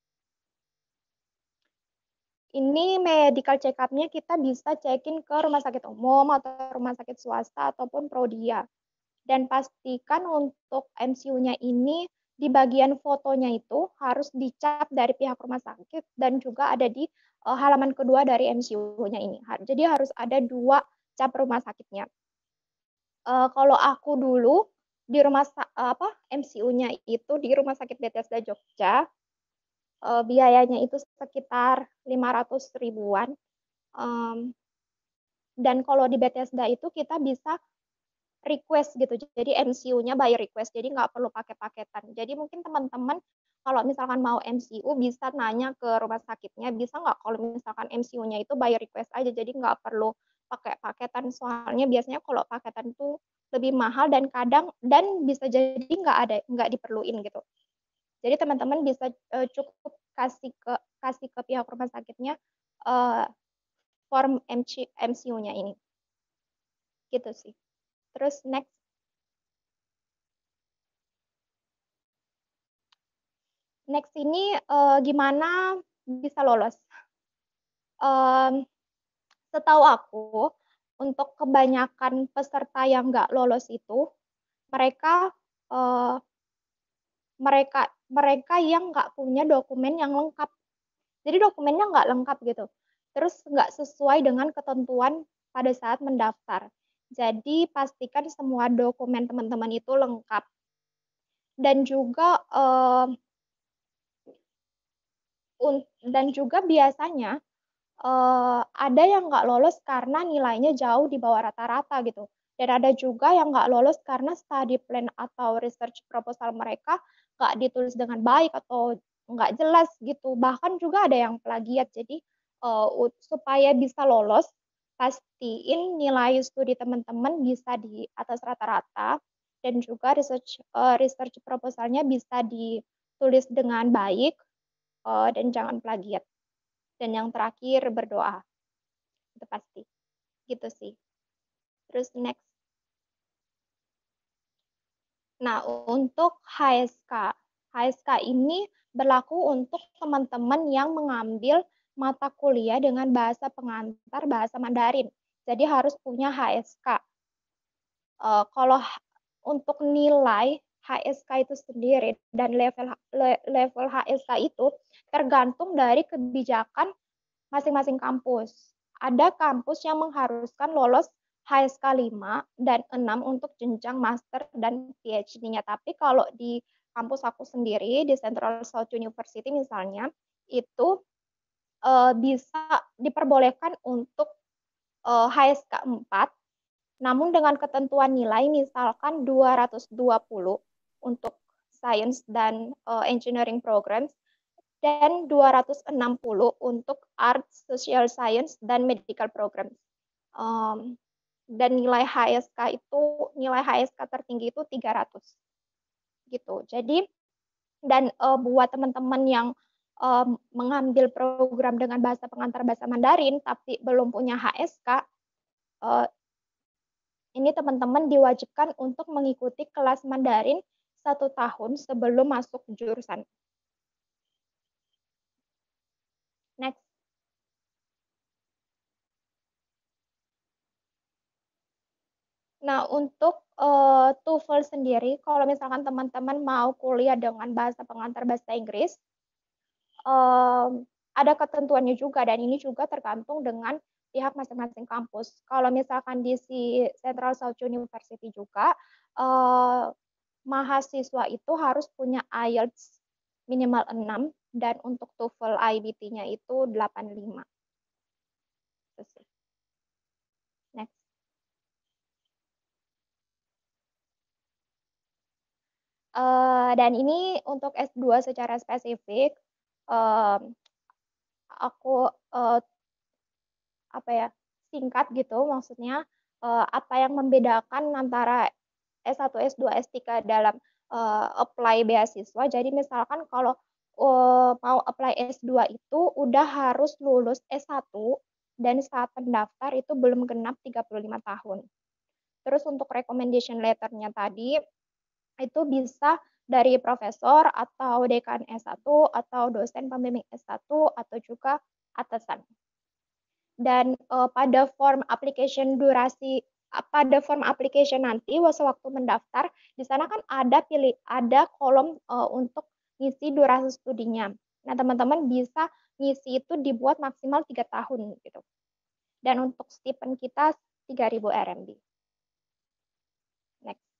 Ini medical check-up-nya kita bisa cekin ke rumah sakit umum atau rumah sakit swasta ataupun Prodia. Dan pastikan untuk M C U-nya ini di bagian fotonya itu harus dicap dari pihak rumah sakit dan juga ada di uh, halaman kedua dari M C U-nya ini. Jadi harus ada dua cap rumah sakitnya. Uh, kalau aku dulu di rumah apa M C U-nya itu di Rumah Sakit Bethesda Jogja, uh, biayanya itu sekitar lima ratus ribuan. Um, dan kalau di Bethesda itu kita bisa request gitu, jadi M C U-nya by request, jadi nggak perlu pakai paketan. Jadi mungkin teman-teman kalau misalkan mau M C U bisa nanya ke rumah sakitnya, bisa nggak kalau misalkan M C U-nya itu by request aja, jadi nggak perlu pakai paketan, soalnya biasanya kalau paketan itu lebih mahal dan kadang dan bisa jadi nggak ada nggak diperluin gitu. Jadi teman-teman bisa uh, cukup kasih ke kasih ke pihak rumah sakitnya uh, form M C U-nya ini. Gitu sih. Terus next. Next ini uh, gimana bisa lolos? Um, setahu aku, untuk kebanyakan peserta yang nggak lolos itu, mereka uh, mereka mereka yang nggak punya dokumen yang lengkap. Jadi dokumennya nggak lengkap gitu. Terus nggak sesuai dengan ketentuan pada saat mendaftar. Jadi pastikan semua dokumen teman-teman itu lengkap. Dan juga uh, dan juga biasanya uh, ada yang nggak lolos karena nilainya jauh di bawah rata-rata gitu. Dan ada juga yang nggak lolos karena study plan atau research proposal mereka nggak ditulis dengan baik atau nggak jelas gitu. Bahkan juga ada yang plagiat. Jadi uh, supaya bisa lolos, pastiin nilai studi teman-teman bisa di atas rata-rata dan juga research uh, research proposalnya bisa ditulis dengan baik uh, dan jangan plagiat. Dan yang terakhir berdoa. Itu pasti. Gitu sih. Terus next. Nah, untuk H S K. H S K ini berlaku untuk teman-teman yang mengambil mata kuliah dengan bahasa pengantar bahasa Mandarin. Jadi harus punya H S K. Uh, kalau untuk nilai H S K itu sendiri dan level level H S K itu tergantung dari kebijakan masing-masing kampus. Ada kampus yang mengharuskan lolos H S K lima dan enam untuk jenjang master dan P H D-nya. Tapi kalau di kampus aku sendiri, di Central South University misalnya, itu uh, bisa diperbolehkan untuk uh, H S K empat, namun dengan ketentuan nilai misalkan dua ratus dua puluh untuk science dan uh, engineering programs, dan dua ratus enam puluh untuk arts, social science, dan medical program. Um, dan nilai H S K itu, nilai H S K tertinggi itu tiga ratus. Gitu. Jadi, dan uh, buat teman-teman yang um, mengambil program dengan bahasa pengantar bahasa Mandarin, tapi belum punya H S K, uh, ini teman-teman diwajibkan untuk mengikuti kelas Mandarin satu tahun sebelum masuk jurusan. Next. Nah, untuk uh, TOEFL sendiri, kalau misalkan teman-teman mau kuliah dengan bahasa pengantar bahasa Inggris, um, ada ketentuannya juga, dan ini juga tergantung dengan pihak masing-masing kampus. Kalau misalkan di si Central South University juga, uh, mahasiswa itu harus punya I E L T S minimal enam, dan untuk TOEFL I B T-nya itu delapan puluh lima. Next. Uh, dan ini untuk S dua secara spesifik, um, aku uh, apa ya singkat gitu, maksudnya uh, apa yang membedakan antara S satu, S dua, S tiga dalam uh, apply beasiswa. Jadi misalkan kalau uh, mau apply S dua itu udah harus lulus S satu dan saat pendaftar itu belum genap tiga puluh lima tahun. Terus untuk recommendation letter-nya tadi itu bisa dari profesor atau dekan S satu atau dosen pembimbing S satu atau juga atasan. Dan uh, pada form application durasi pada form application nanti waktu mendaftar di sana kan ada pilih ada kolom uh, untuk ngisi durasi studinya. Nah, teman-teman bisa ngisi itu dibuat maksimal tiga tahun gitu. Dan untuk stipend kita tiga ribu R M B. Next.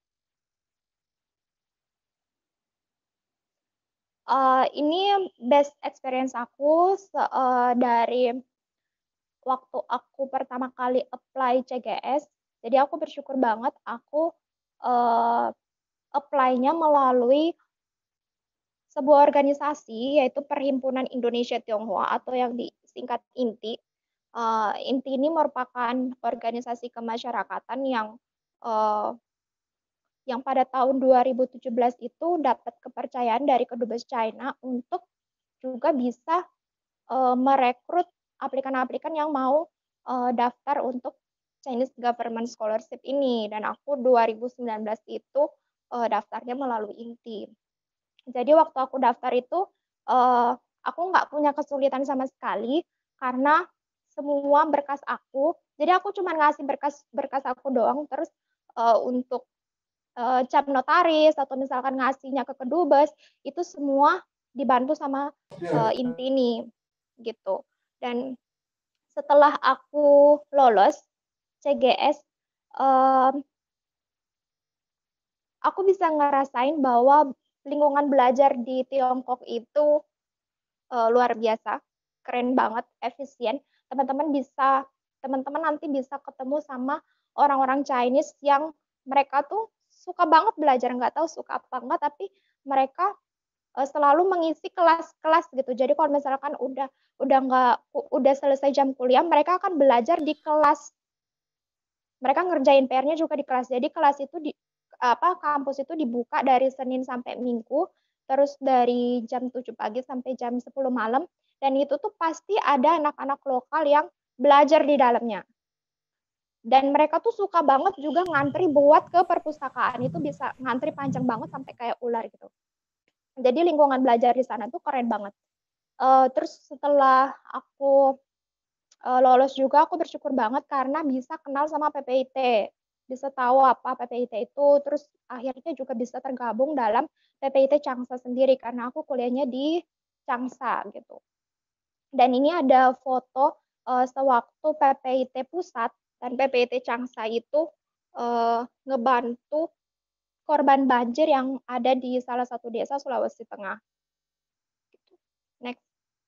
Uh, ini best experience aku uh, dari waktu aku pertama kali apply C G S. Jadi aku bersyukur banget aku uh, apply-nya melalui sebuah organisasi yaitu Perhimpunan Indonesia Tionghoa atau yang disingkat I N T I. Uh, I N T I ini merupakan organisasi kemasyarakatan yang uh, yang pada tahun dua ribu tujuh belas itu dapat kepercayaan dari Kedubes China untuk juga bisa uh, merekrut aplikan-aplikan yang mau uh, daftar untuk Chinese Government Scholarship ini. Dan aku dua ribu sembilan belas itu uh, daftarnya melalui INTI. Jadi waktu aku daftar itu, uh, aku nggak punya kesulitan sama sekali karena semua berkas aku, jadi aku cuma ngasih berkas-berkas aku doang, terus uh, untuk uh, cap notaris atau misalkan ngasihnya ke kedubes, itu semua dibantu sama uh, INTI ini, gitu. Dan setelah aku lolos C G S, um, aku bisa ngerasain bahwa lingkungan belajar di Tiongkok itu uh, luar biasa, keren banget, efisien. Teman-teman bisa, teman-teman nanti bisa ketemu sama orang-orang Chinese yang mereka tuh suka banget belajar, nggak tahu suka apa enggak, tapi mereka uh, selalu mengisi kelas-kelas gitu. Jadi kalau misalkan udah udah nggak udah selesai jam kuliah, mereka akan belajar di kelas. Mereka ngerjain P R-nya juga di kelas. Jadi kelas itu di apa kampus itu dibuka dari Senin sampai Minggu, terus dari jam tujuh pagi sampai jam sepuluh malam, dan itu tuh pasti ada anak-anak lokal yang belajar di dalamnya. Dan mereka tuh suka banget juga ngantri buat ke perpustakaan, itu bisa ngantri panjang banget sampai kayak ular gitu. Jadi lingkungan belajar di sana tuh keren banget. Uh, terus setelah aku uh, lolos juga, aku bersyukur banget karena bisa kenal sama P P I T, bisa tahu apa P P I T itu, terus akhirnya juga bisa tergabung dalam P P I T Changsa sendiri karena aku kuliahnya di Changsa gitu. Dan ini ada foto uh, sewaktu P P I T pusat dan P P I T Changsa itu uh, ngebantu korban banjir yang ada di salah satu desa Sulawesi Tengah. Next.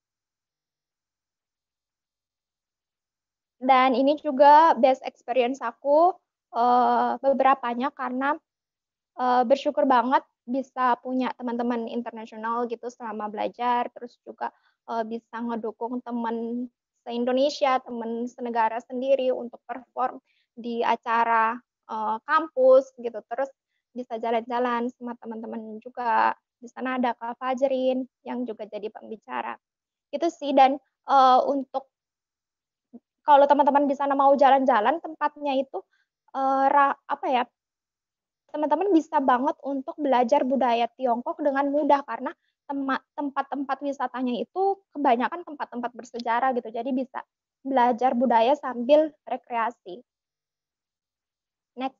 Dan ini juga best experience aku uh, beberapanya karena uh, bersyukur banget bisa punya teman-teman internasional gitu selama belajar, terus juga uh, bisa ngedukung teman se-Indonesia, teman senegara sendiri untuk perform di acara uh, kampus gitu, terus bisa jalan-jalan sama teman-teman juga. Di sana ada Kak Fajrin yang juga jadi pembicara. Itu sih, dan uh, untuk kalau teman-teman di sana mau jalan-jalan, tempatnya itu uh, apa ya? Teman-teman bisa banget untuk belajar budaya Tiongkok dengan mudah karena tempat-tempat wisatanya itu kebanyakan tempat-tempat bersejarah gitu. Jadi bisa belajar budaya sambil rekreasi. Next.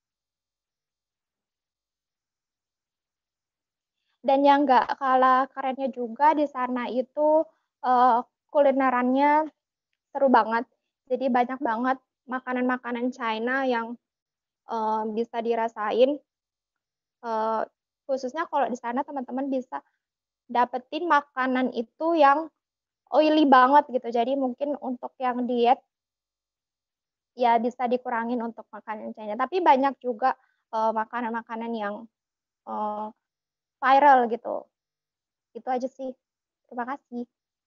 Dan yang nggak kalah kerennya juga di sana itu uh, kulinerannya seru banget. Jadi banyak banget makanan-makanan China yang uh, bisa dirasain. Uh, khususnya kalau di sana teman-teman bisa dapetin makanan itu yang oily banget gitu. Jadi mungkin untuk yang diet ya bisa dikurangin untuk makanan China. Tapi banyak juga makanan-makanan uh, yang uh, viral gitu. Itu aja sih. Terima kasih.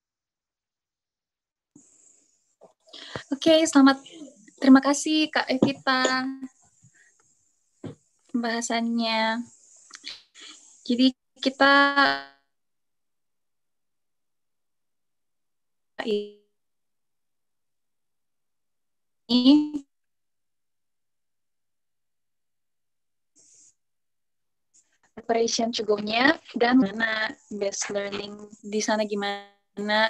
Oke, selamat. Terima kasih Kak Evita pembahasannya. Jadi kita ini preparation cugungnya dan mana best learning di sana gimana.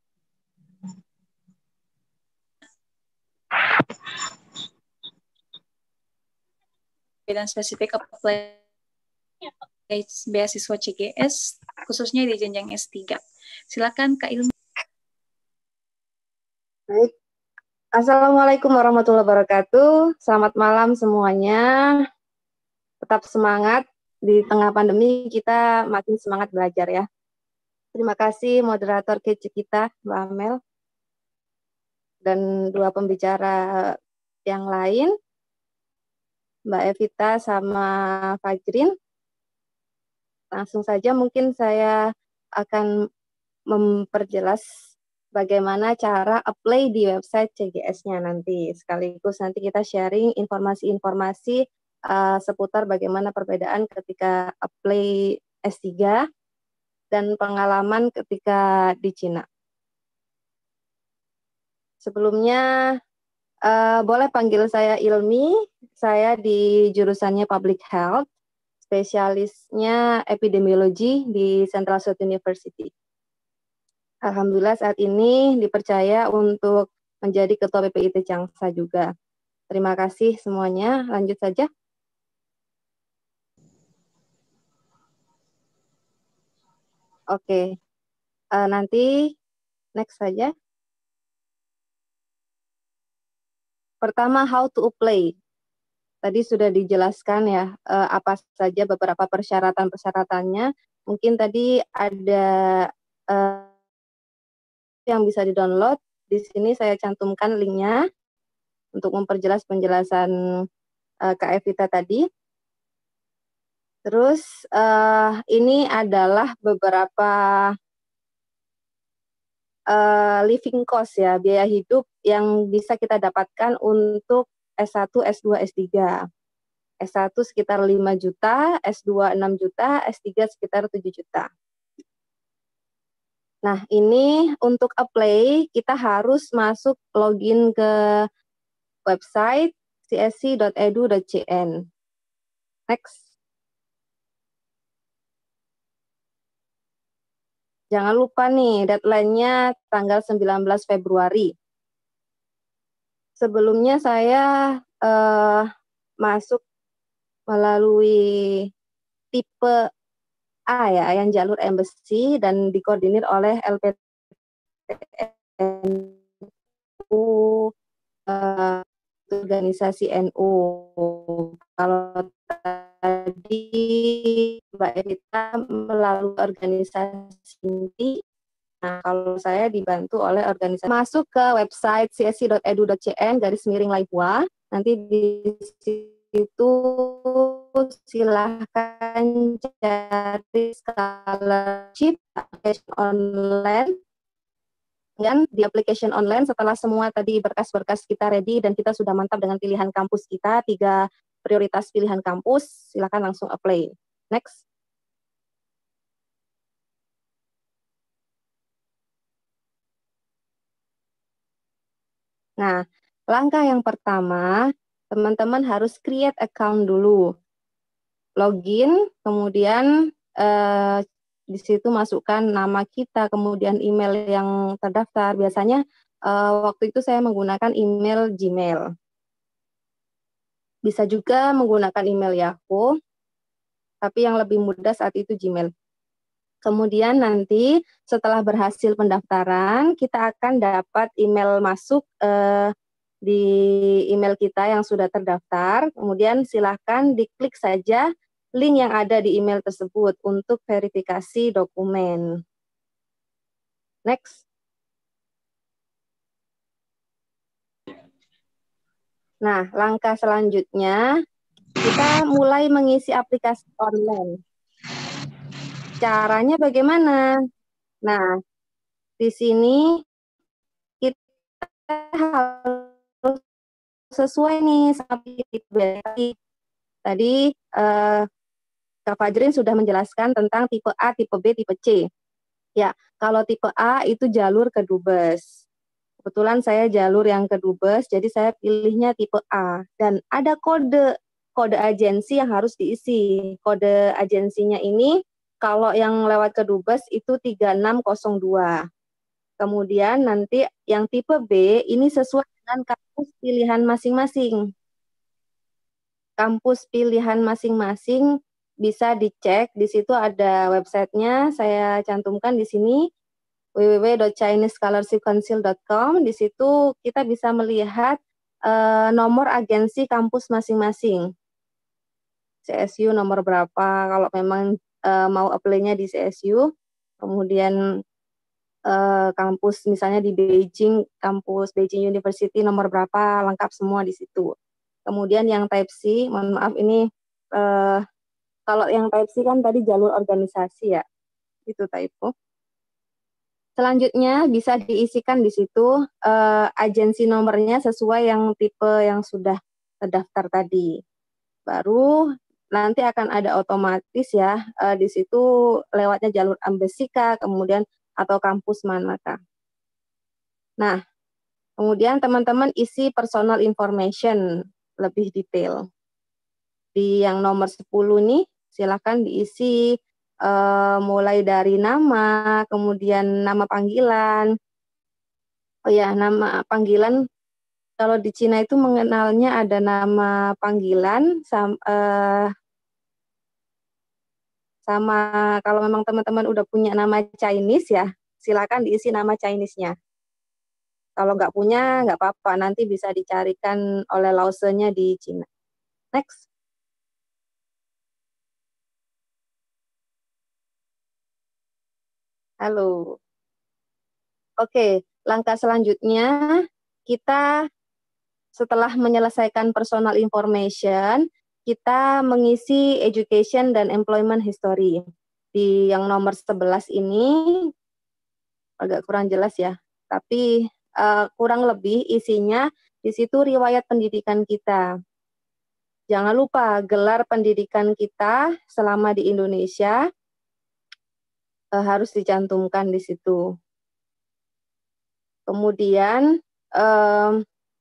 Dan spesifik apply beasiswa C G S khususnya di jenjang S tiga. Silakan Kak Ilmi. Baik. Assalamualaikum warahmatullahi wabarakatuh. Selamat malam semuanya. Tetap semangat. Di tengah pandemi kita makin semangat belajar ya. Terima kasih moderator kece kita, Mbak Amel. Dan dua pembicara yang lain, Mbak Evita sama Fajrin. Langsung saja mungkin saya akan memperjelas bagaimana cara apply di website C G S-nya nanti. Sekaligus nanti kita sharing informasi-informasi uh, seputar bagaimana perbedaan ketika apply S tiga dan pengalaman ketika di Cina. Sebelumnya, uh, boleh panggil saya Ilmi, saya di jurusannya Public Health, spesialisnya epidemiologi di Central South University. Alhamdulillah saat ini dipercaya untuk menjadi Ketua P P I T Changsa juga. Terima kasih semuanya, lanjut saja. Oke, uh, nanti next saja. Pertama, how to apply. Tadi sudah dijelaskan ya, uh, apa saja beberapa persyaratan-persyaratannya. Mungkin tadi ada uh, yang bisa di-download. Di sini saya cantumkan linknya untuk memperjelas penjelasan uh, Kak Evita tadi. Terus uh, ini adalah beberapa uh, living cost ya, biaya hidup yang bisa kita dapatkan untuk S satu, S dua, S tiga. S satu sekitar lima juta, S dua enam juta, S tiga sekitar tujuh juta. Nah, ini untuk apply kita harus masuk login ke website c s c dot e d u dot c n. Next. Jangan lupa nih, deadline-nya tanggal sembilan belas Februari. Sebelumnya saya uh, masuk melalui tipe A ya, yang jalur embassy dan dikoordinir oleh L P T N U, uh, organisasi N U. Kalau tadi Mbak Evita melalui organisasi ini, nah kalau saya dibantu oleh organisasi. Masuk ke website c s c dot e d u dot c n garis miring Laibua, nanti di situ silahkan cari scholarship application online. Dan di application online setelah semua tadi berkas-berkas kita ready dan kita sudah mantap dengan pilihan kampus kita, tiga prioritas pilihan kampus, silakan langsung apply. Next. Nah, langkah yang pertama, teman-teman harus create account dulu. Login, kemudian eh, di situ masukkan nama kita, kemudian email yang terdaftar. Biasanya eh, waktu itu saya menggunakan email Gmail. Bisa juga menggunakan email Yahoo, tapi yang lebih mudah saat itu Gmail. Kemudian nanti setelah berhasil pendaftaran, kita akan dapat email masuk eh, di email kita yang sudah terdaftar. Kemudian silahkan diklik saja link yang ada di email tersebut untuk verifikasi dokumen. Next. Nah, langkah selanjutnya, kita mulai mengisi aplikasi online. Caranya bagaimana? Nah, di sini kita harus sesuai nih sama tipe. Tadi eh, Kak Fajrin sudah menjelaskan tentang tipe A, tipe B, tipe C. Ya, kalau tipe A itu jalur ke Dubes. Kebetulan saya jalur yang ke Dubes, jadi saya pilihnya tipe A. Dan ada kode, kode agensi yang harus diisi. Kode agensinya ini, kalau yang lewat ke Dubes itu tiga enam nol dua. Kemudian nanti yang tipe B, ini sesuai dengan kampus pilihan masing-masing. Kampus pilihan masing-masing bisa dicek, di situ ada websitenya, saya cantumkan di sini, w w w dot chinese scholarship council dot com. Di situ kita bisa melihat uh, nomor agensi kampus masing-masing. C S U nomor berapa, kalau memang uh, mau apply-nya di C S U. Kemudian uh, kampus misalnya di Beijing, kampus Beijing University nomor berapa, lengkap semua di situ. Kemudian yang type C, mohon maaf ini uh, kalau yang type C kan tadi jalur organisasi ya, itu typo. Selanjutnya bisa diisikan di situ uh, agensi nomornya sesuai yang tipe yang sudah terdaftar tadi. Baru nanti akan ada otomatis ya uh, di situ lewatnya jalur ambesika, kemudian atau kampus manakah. Nah, kemudian teman-teman isi personal information lebih detail. Di yang nomor sepuluh nih, silakan diisi uh, mulai dari nama, kemudian nama panggilan. Oh ya, nama panggilan kalau di Cina itu mengenalnya ada nama panggilan sama, uh, sama kalau memang teman-teman udah punya nama Chinese ya, silakan diisi nama Chinese-nya. Kalau nggak punya, nggak apa-apa, nanti bisa dicarikan oleh Lause-nya di Cina. Next. Halo. Oke, langkah selanjutnya kita setelah menyelesaikan personal information, kita mengisi education dan employment history. Di yang nomor sebelas ini agak kurang jelas ya, tapi uh, kurang lebih isinya di situ riwayat pendidikan kita. Jangan lupa gelar pendidikan kita selama di Indonesia uh, harus dicantumkan di situ. Kemudian um,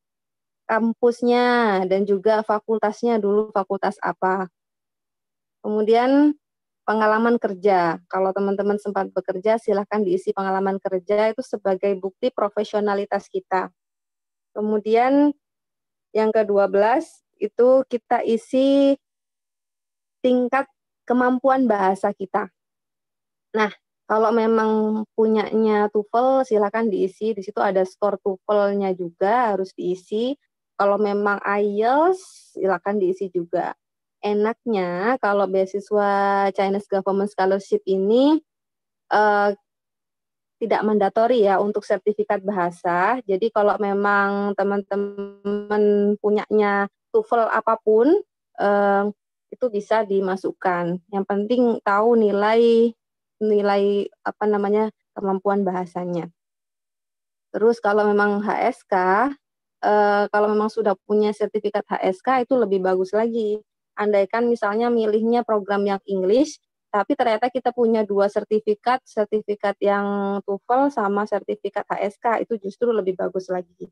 kampusnya dan juga fakultasnya dulu fakultas apa. Kemudian pengalaman kerja. Kalau teman-teman sempat bekerja, silahkan diisi pengalaman kerja itu sebagai bukti profesionalitas kita. Kemudian yang kedua belas itu kita isi tingkat kemampuan bahasa kita. Nah, kalau memang punyanya TOEFL, silahkan diisi. Di situ ada skor TOEFL-nya juga harus diisi. Kalau memang I E L T S, silahkan diisi juga. Enaknya kalau beasiswa Chinese Government Scholarship ini uh, tidak mandatori ya untuk sertifikat bahasa. Jadi kalau memang teman-teman punyanya TOEFL apapun, uh, itu bisa dimasukkan. Yang penting tahu nilai nilai apa namanya kemampuan bahasanya. Terus kalau memang H S K, uh, kalau memang sudah punya sertifikat H S K itu lebih bagus lagi. Andaikan misalnya milihnya program yang English, tapi ternyata kita punya dua sertifikat, sertifikat yang TOEFL sama sertifikat H S K, itu justru lebih bagus lagi.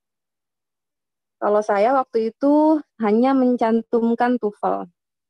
Kalau saya waktu itu hanya mencantumkan TOEFL.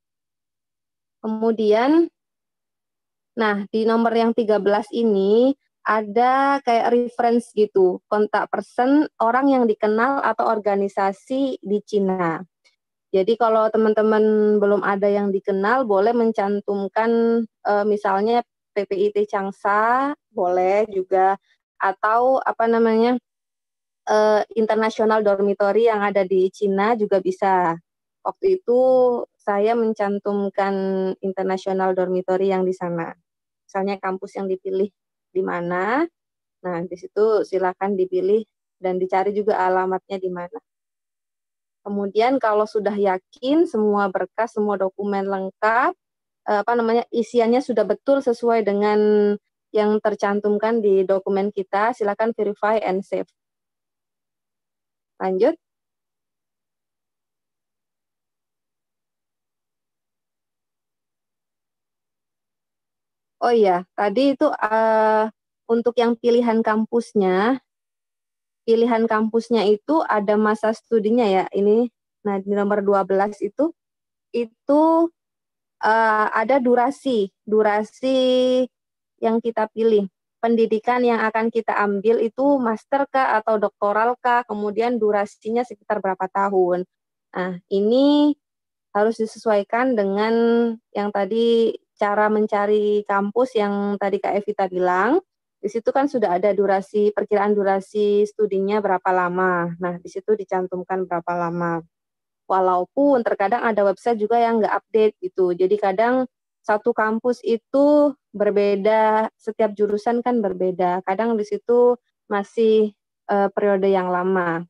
Kemudian, nah di nomor yang tiga belas ini, ada kayak reference gitu, kontak person orang yang dikenal atau organisasi di Cina. Jadi kalau teman-teman belum ada yang dikenal, boleh mencantumkan e, misalnya P P I T Changsha, boleh juga, atau apa namanya e, International Dormitory yang ada di Cina juga bisa. Waktu itu saya mencantumkan International Dormitory yang di sana. Misalnya kampus yang dipilih di mana, nah di situ silakan dipilih dan dicari juga alamatnya di mana. Kemudian kalau sudah yakin semua berkas, semua dokumen lengkap, apa namanya isiannya sudah betul sesuai dengan yang tercantumkan di dokumen kita, silakan verify and save. Lanjut. Oh iya, tadi itu uh, untuk yang pilihan kampusnya, pilihan kampusnya itu ada masa studinya ya, ini, nah di nomor dua belas itu, itu uh, ada durasi, durasi yang kita pilih. Pendidikan yang akan kita ambil itu master kah atau doktoral kah, kemudian durasinya sekitar berapa tahun. Nah, ini harus disesuaikan dengan yang tadi cara mencari kampus yang tadi Kak Evita bilang. Di situ kan sudah ada durasi, perkiraan durasi studinya berapa lama. Nah, di situ dicantumkan berapa lama. Walaupun terkadang ada website juga yang nggak update gitu. Jadi kadang satu kampus itu berbeda, setiap jurusan kan berbeda. Kadang di situ masih uh, periode yang lama.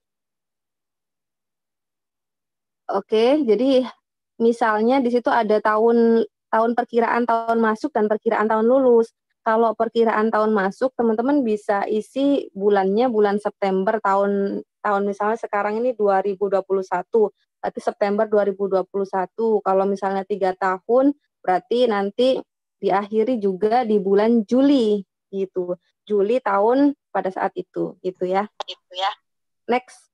Oke, jadi misalnya di situ ada tahun tahun perkiraan tahun masuk dan perkiraan tahun lulus. Kalau perkiraan tahun masuk, teman-teman bisa isi bulannya bulan September tahun tahun misalnya sekarang ini dua ribu dua puluh satu. berarti September dua ribu dua puluh satu. Kalau misalnya tiga tahun, berarti nanti diakhiri juga di bulan Juli gitu. Juli tahun pada saat itu, gitu ya. Gitu ya. Next.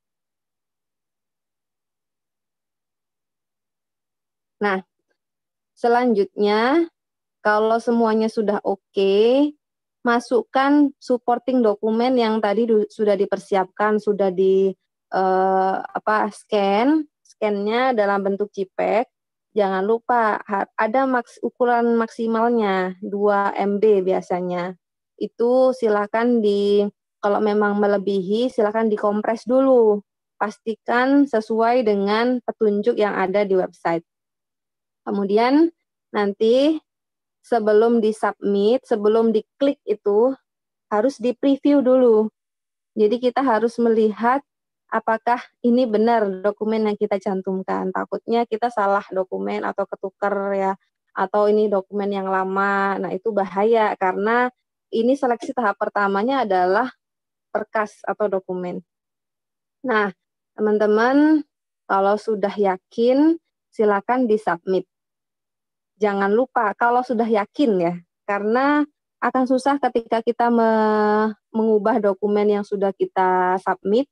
Nah, selanjutnya kalau semuanya sudah oke, okay, masukkan supporting dokumen yang tadi sudah dipersiapkan, sudah di uh, apa scan, scannya dalam bentuk J P E G. Jangan lupa ada maks ukuran maksimalnya dua M B biasanya. Itu silakan di kalau memang melebihi silakan dikompres dulu. Pastikan sesuai dengan petunjuk yang ada di website. Kemudian nanti sebelum di-submit, sebelum diklik itu harus di-preview dulu. Jadi kita harus melihat apakah ini benar dokumen yang kita cantumkan. Takutnya kita salah dokumen atau ketukar ya, atau ini dokumen yang lama. Nah, itu bahaya karena ini seleksi tahap pertamanya adalah berkas atau dokumen. Nah, teman-teman kalau sudah yakin silakan di-submit. Jangan lupa kalau sudah yakin ya, karena akan susah ketika kita me mengubah dokumen yang sudah kita submit.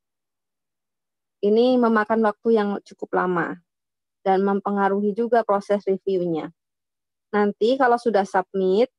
Ini memakan waktu yang cukup lama dan mempengaruhi juga proses reviewnya. Nanti kalau sudah submit,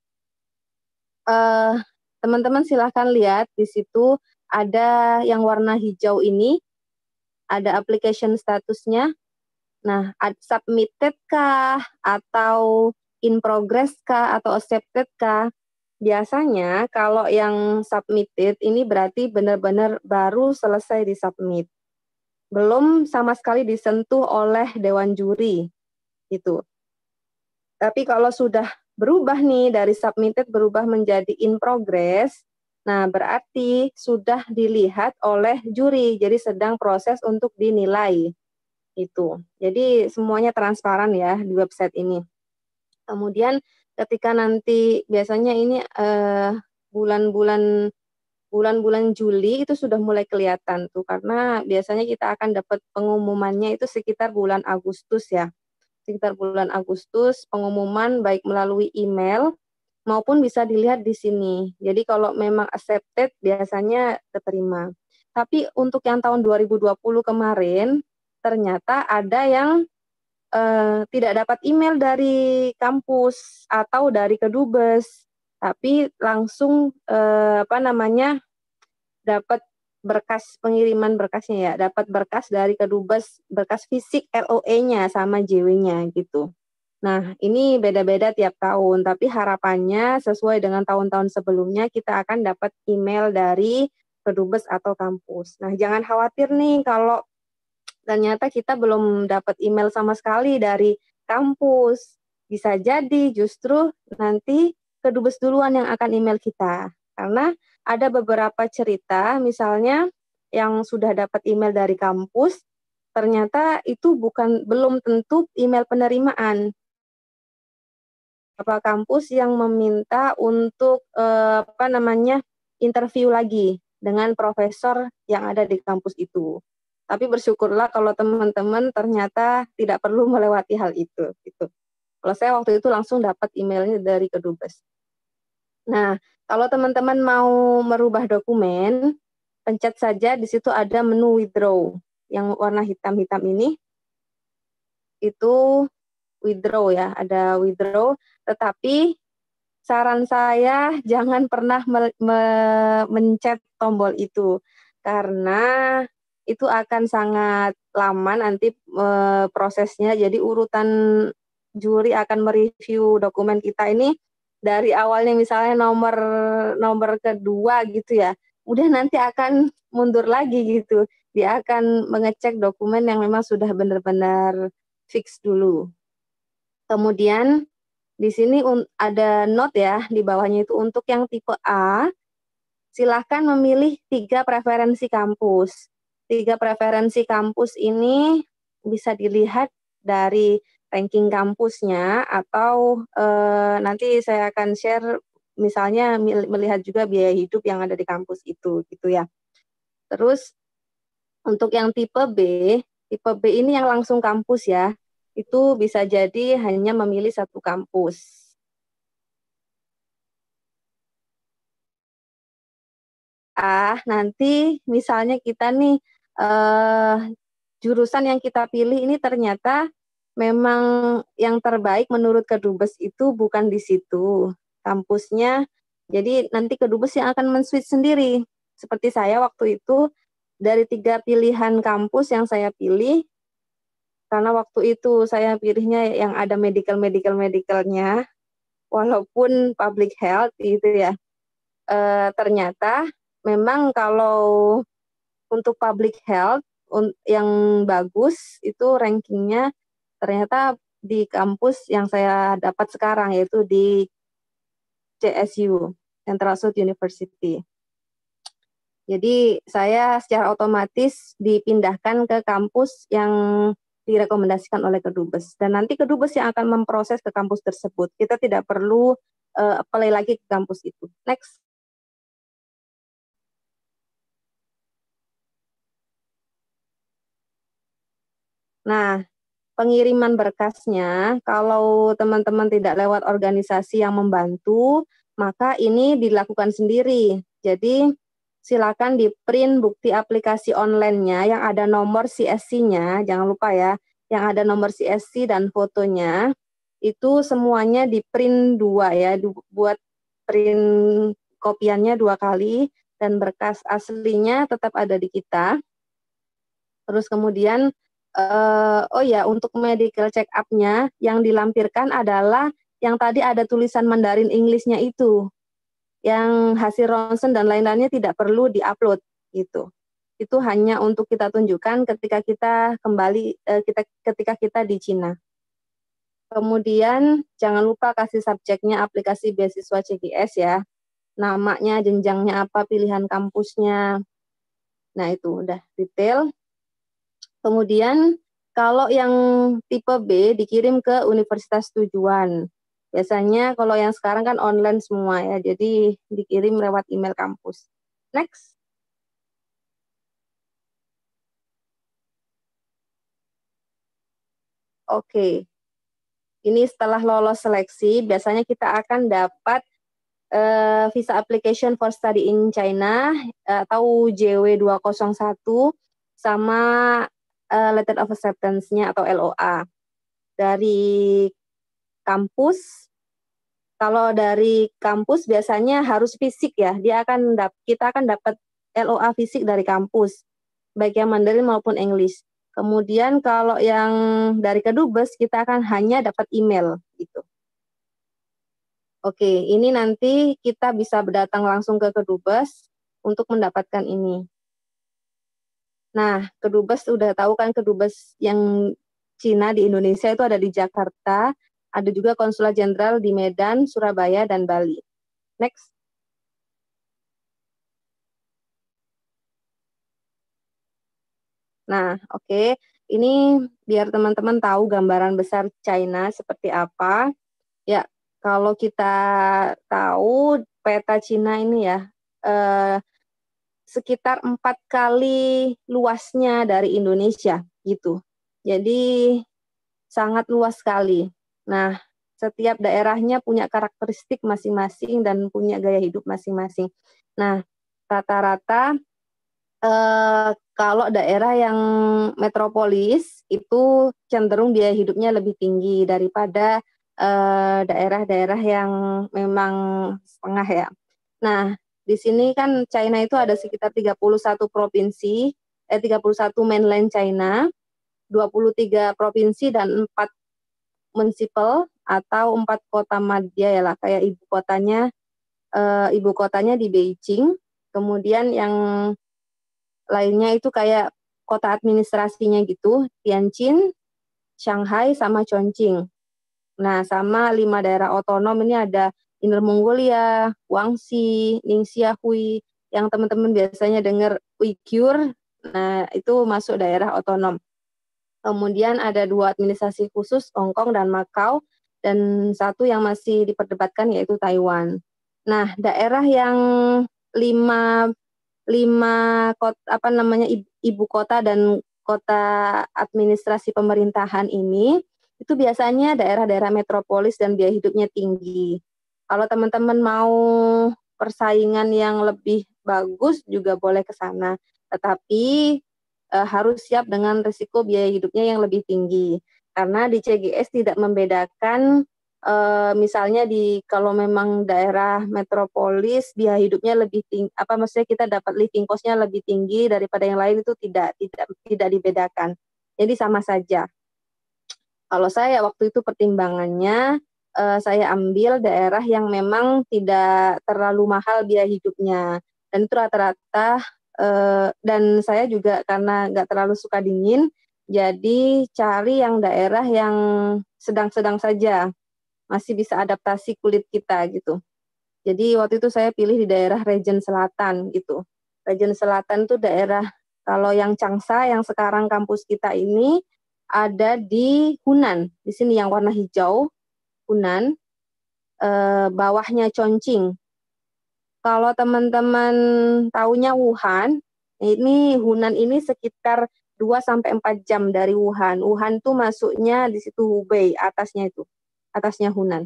eh, teman-teman silahkan lihat di situ ada yang warna hijau ini, ada application statusnya. Nah, submitted kah atau in progress kah atau accepted kah? Biasanya kalau yang submitted ini berarti benar-benar baru selesai disubmit. Belum sama sekali disentuh oleh dewan juri gitu. Tapi kalau sudah berubah nih dari submitted berubah menjadi in progress, nah berarti sudah dilihat oleh juri, jadi sedang proses untuk dinilai. Itu. Jadi semuanya transparan ya di website ini. Kemudian ketika nanti biasanya ini eh, bulan-bulan bulan-bulan Juli itu sudah mulai kelihatan tuh karena biasanya kita akan dapat pengumumannya itu sekitar bulan Agustus ya. Sekitar bulan Agustus pengumuman baik melalui email maupun bisa dilihat di sini. Jadi kalau memang accepted biasanya keterima. Tapi untuk yang tahun dua ribu dua puluh kemarin ternyata ada yang eh, tidak dapat email dari kampus atau dari kedubes, tapi langsung eh, apa namanya dapat berkas pengiriman berkasnya ya, dapat berkas dari kedubes, berkas fisik L O E-nya sama J W-nya gitu. Nah, ini beda-beda tiap tahun, tapi harapannya sesuai dengan tahun-tahun sebelumnya kita akan dapat email dari kedubes atau kampus. Nah, jangan khawatir nih kalau ternyata kita belum dapat email sama sekali dari kampus. Bisa jadi justru nanti kedubes duluan yang akan email kita. Karena ada beberapa cerita, misalnya yang sudah dapat email dari kampus, ternyata itu bukan belum tentu email penerimaan. Apa kampus yang meminta untuk eh, apa namanya interview lagi dengan profesor yang ada di kampus itu. Tapi bersyukurlah kalau teman-teman ternyata tidak perlu melewati hal itu. Gitu. Kalau saya waktu itu langsung dapat emailnya dari kedubes. Nah, kalau teman-teman mau merubah dokumen, pencet saja di situ ada menu withdraw yang warna hitam-hitam ini. Itu withdraw ya, ada withdraw. Tetapi saran saya jangan pernah me- me- mencet tombol itu karena itu akan sangat lama nanti e, prosesnya. Jadi urutan juri akan mereview dokumen kita ini dari awalnya misalnya nomor nomor kedua gitu ya. Udah nanti akan mundur lagi gitu. Dia akan mengecek dokumen yang memang sudah benar-benar fix dulu. Kemudian di sini ada note ya di bawahnya itu untuk yang tipe A, silahkan memilih tiga preferensi kampus. Tiga preferensi kampus ini bisa dilihat dari ranking kampusnya atau eh, nanti saya akan share misalnya melihat juga biaya hidup yang ada di kampus itu gitu ya. Terus untuk yang tipe B Tipe B ini yang langsung kampus ya. Itu bisa jadi hanya memilih satu kampus. Ah, nanti misalnya kita nih eh, jurusan yang kita pilih ini ternyata memang yang terbaik menurut Kedubes itu bukan di situ kampusnya. Jadi nanti Kedubes yang akan men-switch sendiri. Seperti saya waktu itu dari tiga pilihan kampus yang saya pilih, karena waktu itu saya pilihnya yang ada medical medical medicalnya, walaupun public health gitu ya. E, ternyata memang kalau untuk public health yang bagus itu rankingnya ternyata di kampus yang saya dapat sekarang, yaitu di C S U, Central South University. Jadi saya secara otomatis dipindahkan ke kampus yang direkomendasikan oleh Kedubes. Dan nanti Kedubes yang akan memproses ke kampus tersebut. Kita tidak perlu uh, apply lagi ke kampus itu. Next. Nah, pengiriman berkasnya, kalau teman-teman tidak lewat organisasi yang membantu, maka ini dilakukan sendiri. Jadi, silakan di-print bukti aplikasi online-nya yang ada nomor C S C-nya, jangan lupa ya, yang ada nomor C S C dan fotonya, itu semuanya di-print dua ya, buat print kopiannya dua kali, dan berkas aslinya tetap ada di kita. Terus kemudian, uh, oh ya, untuk medical check-up-nya, yang dilampirkan adalah yang tadi ada tulisan Mandarin English-nya itu. Yang hasil ronsen dan lain-lainnya tidak perlu diupload gitu. Itu hanya untuk kita tunjukkan ketika kita kembali eh, kita ketika kita di Cina. Kemudian jangan lupa kasih subjeknya aplikasi beasiswa C G S ya. Namanya, jenjangnya apa, pilihan kampusnya. Nah, itu udah detail. Kemudian kalau yang tipe B dikirim ke universitas tujuan. Biasanya kalau yang sekarang kan online semua ya, jadi dikirim lewat email kampus. Next. Oke. Ini setelah lolos seleksi, biasanya kita akan dapat uh, visa application for study in China atau J W dua nol satu sama uh, letter of acceptance-nya atau L O A dari kampus. Kalau dari kampus biasanya harus fisik ya, dia akan dap- kita akan dapat L O A fisik dari kampus, baik yang Mandarin maupun English. Kemudian kalau yang dari Kedubes kita akan hanya dapat email gitu. Oke, ini nanti kita bisa berdatang langsung ke Kedubes untuk mendapatkan ini. Nah, Kedubes udah tahu kan, Kedubes yang Cina di Indonesia itu ada di Jakarta. Ada juga konsulat jenderal di Medan, Surabaya, dan Bali. Next. Nah, oke. Okay. Ini biar teman-teman tahu gambaran besar China seperti apa. Ya, kalau kita tahu peta Cina ini ya, eh, sekitar empat kali luasnya dari Indonesia, gitu. Jadi, sangat luas sekali. Nah, setiap daerahnya punya karakteristik masing-masing dan punya gaya hidup masing-masing. Nah, rata-rata eh, kalau daerah yang metropolis itu cenderung biaya hidupnya lebih tinggi daripada eh, daerah-daerah yang memang setengah ya. Nah, di sini kan China itu ada sekitar tiga puluh satu provinsi, eh tiga puluh satu mainland China, dua puluh tiga provinsi dan empat municipal atau empat kota madya ya lah, kayak ibu kotanya e, ibu kotanya di Beijing, kemudian yang lainnya itu kayak kota administrasinya gitu, Tianjin, Shanghai, sama Chongqing. Nah, sama lima daerah otonom ini ada Inner Mongolia, Guangxi, Ningxia Hui, yang teman-teman biasanya dengar Uighur, nah itu masuk daerah otonom. Kemudian ada dua administrasi khusus, Hong Kong dan Macau, dan satu yang masih diperdebatkan yaitu Taiwan. Nah, daerah yang lima lima kota, apa namanya ibu kota dan kota administrasi pemerintahan ini, itu biasanya daerah-daerah metropolis dan biaya hidupnya tinggi. Kalau teman-teman mau persaingan yang lebih bagus juga boleh ke sana, tetapi eh, harus siap dengan risiko biaya hidupnya yang lebih tinggi. Karena di C G S tidak membedakan eh, misalnya di kalau memang daerah metropolis biaya hidupnya lebih tinggi, apa maksudnya kita dapat living cost-nya lebih tinggi daripada yang lain, itu tidak tidak tidak dibedakan. Jadi sama saja. Kalau saya waktu itu pertimbangannya eh, saya ambil daerah yang memang tidak terlalu mahal biaya hidupnya, dan itu rata-rata eh, dan saya juga karena nggak terlalu suka dingin, jadi cari yang daerah yang sedang-sedang saja, masih bisa adaptasi kulit kita gitu. Jadi waktu itu saya pilih di daerah Region Selatan gitu. Region Selatan itu daerah, kalau yang Changsha yang sekarang kampus kita ini ada di Hunan. Di sini yang warna hijau, Hunan, eh, bawahnya Chongqing. Kalau teman-teman taunya Wuhan, ini Hunan ini sekitar dua sampai empat jam dari Wuhan. Wuhan tuh masuknya di situ Hubei, atasnya itu, atasnya Hunan.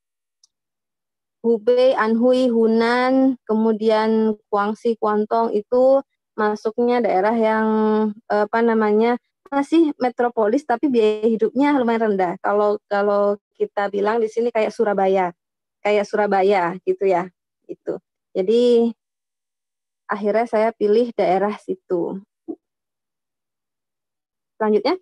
Hubei, Anhui, Hunan, kemudian Guangxi, Guangdong itu masuknya daerah yang apa namanya masih metropolis tapi biaya hidupnya lumayan rendah. Kalau kalau kita bilang di sini kayak Surabaya, kayak Surabaya gitu ya, itu. Jadi akhirnya saya pilih daerah situ. Selanjutnya.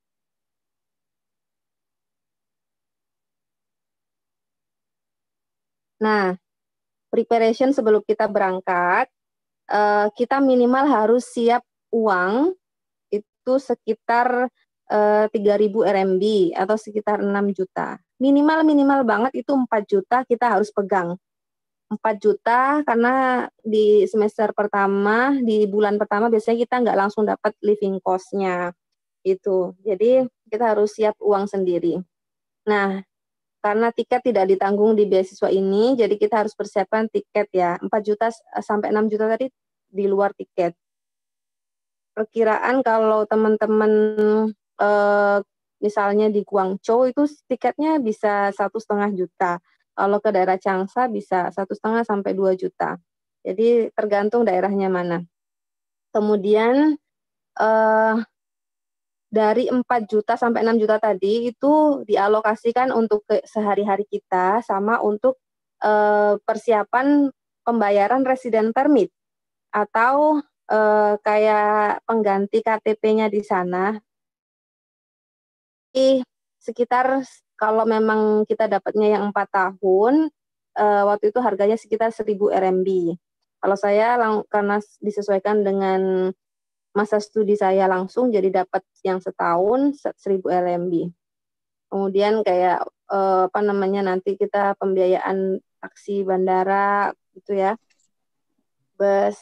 Nah, preparation sebelum kita berangkat, eh, kita minimal harus siap uang itu sekitar eh, tiga ribu R M B atau sekitar enam juta. Minimal-minimal banget itu empat juta kita harus pegang. empat juta karena di semester pertama, di bulan pertama biasanya kita nggak langsung dapat living cost-nya. Gitu. Jadi kita harus siap uang sendiri. Nah, karena tiket tidak ditanggung di beasiswa ini, jadi kita harus persiapkan tiket ya. empat juta sampai enam juta tadi di luar tiket. Perkiraan kalau teman-teman eh, misalnya di Guangzhou itu tiketnya bisa satu setengah juta. Kalau ke daerah Changsha bisa satu setengah sampai dua juta. Jadi tergantung daerahnya mana. Kemudian eh, dari empat juta sampai enam juta tadi itu dialokasikan untuk ke sehari-hari kita sama untuk eh, persiapan pembayaran resident permit atau eh, kayak pengganti K T P-nya di sana. Jadi sekitar kalau memang kita dapatnya yang empat tahun, eh, waktu itu harganya sekitar seribu R M B. Kalau saya lang- karena disesuaikan dengan masa studi saya langsung, jadi dapat yang setahun seribu R M B. Kemudian kayak eh, apa namanya nanti kita pembiayaan taksi bandara gitu ya, bus.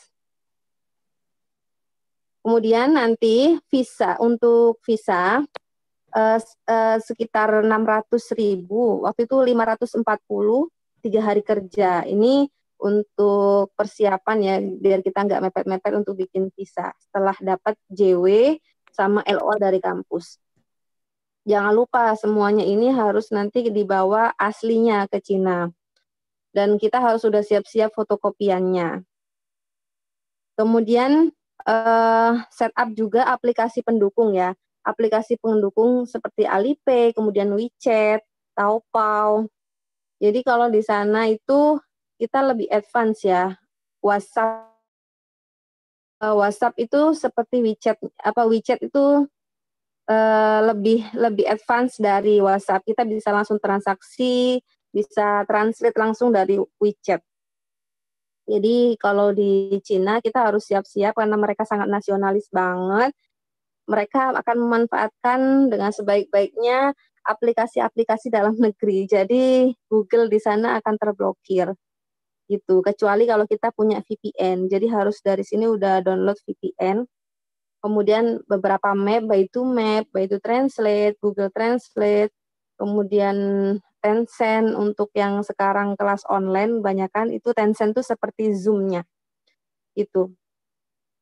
Kemudian nanti visa, untuk visa uh, uh, sekitar enam ratus ribu, waktu itu lima ratus empat puluh, tiga hari kerja. Ini untuk persiapan ya, biar kita nggak mepet-mepet untuk bikin visa setelah dapat J W sama L O dari kampus. Jangan lupa semuanya ini harus nanti dibawa aslinya ke Cina. Dan kita harus sudah siap-siap fotokopiannya. Kemudian uh, setup juga aplikasi pendukung ya. Aplikasi pendukung seperti Alipay, kemudian WeChat, Taobao. Jadi kalau di sana itu kita lebih advance ya. WhatsApp uh, WhatsApp itu seperti WeChat, apa WeChat itu uh, lebih lebih advance dari WhatsApp. Kita bisa langsung transaksi, bisa translate langsung dari WeChat. Jadi kalau di Cina kita harus siap-siap karena mereka sangat nasionalis banget. Mereka akan memanfaatkan dengan sebaik-baiknya aplikasi-aplikasi dalam negeri. Jadi Google di sana akan terblokir. Gitu. Kecuali kalau kita punya V P N. Jadi harus dari sini udah download V P N. Kemudian beberapa map, Baidu Map, Baidu Translate, Google Translate, kemudian Tencent untuk yang sekarang kelas online, kebanyakan itu Tencent itu seperti Zoom-nya. Itu.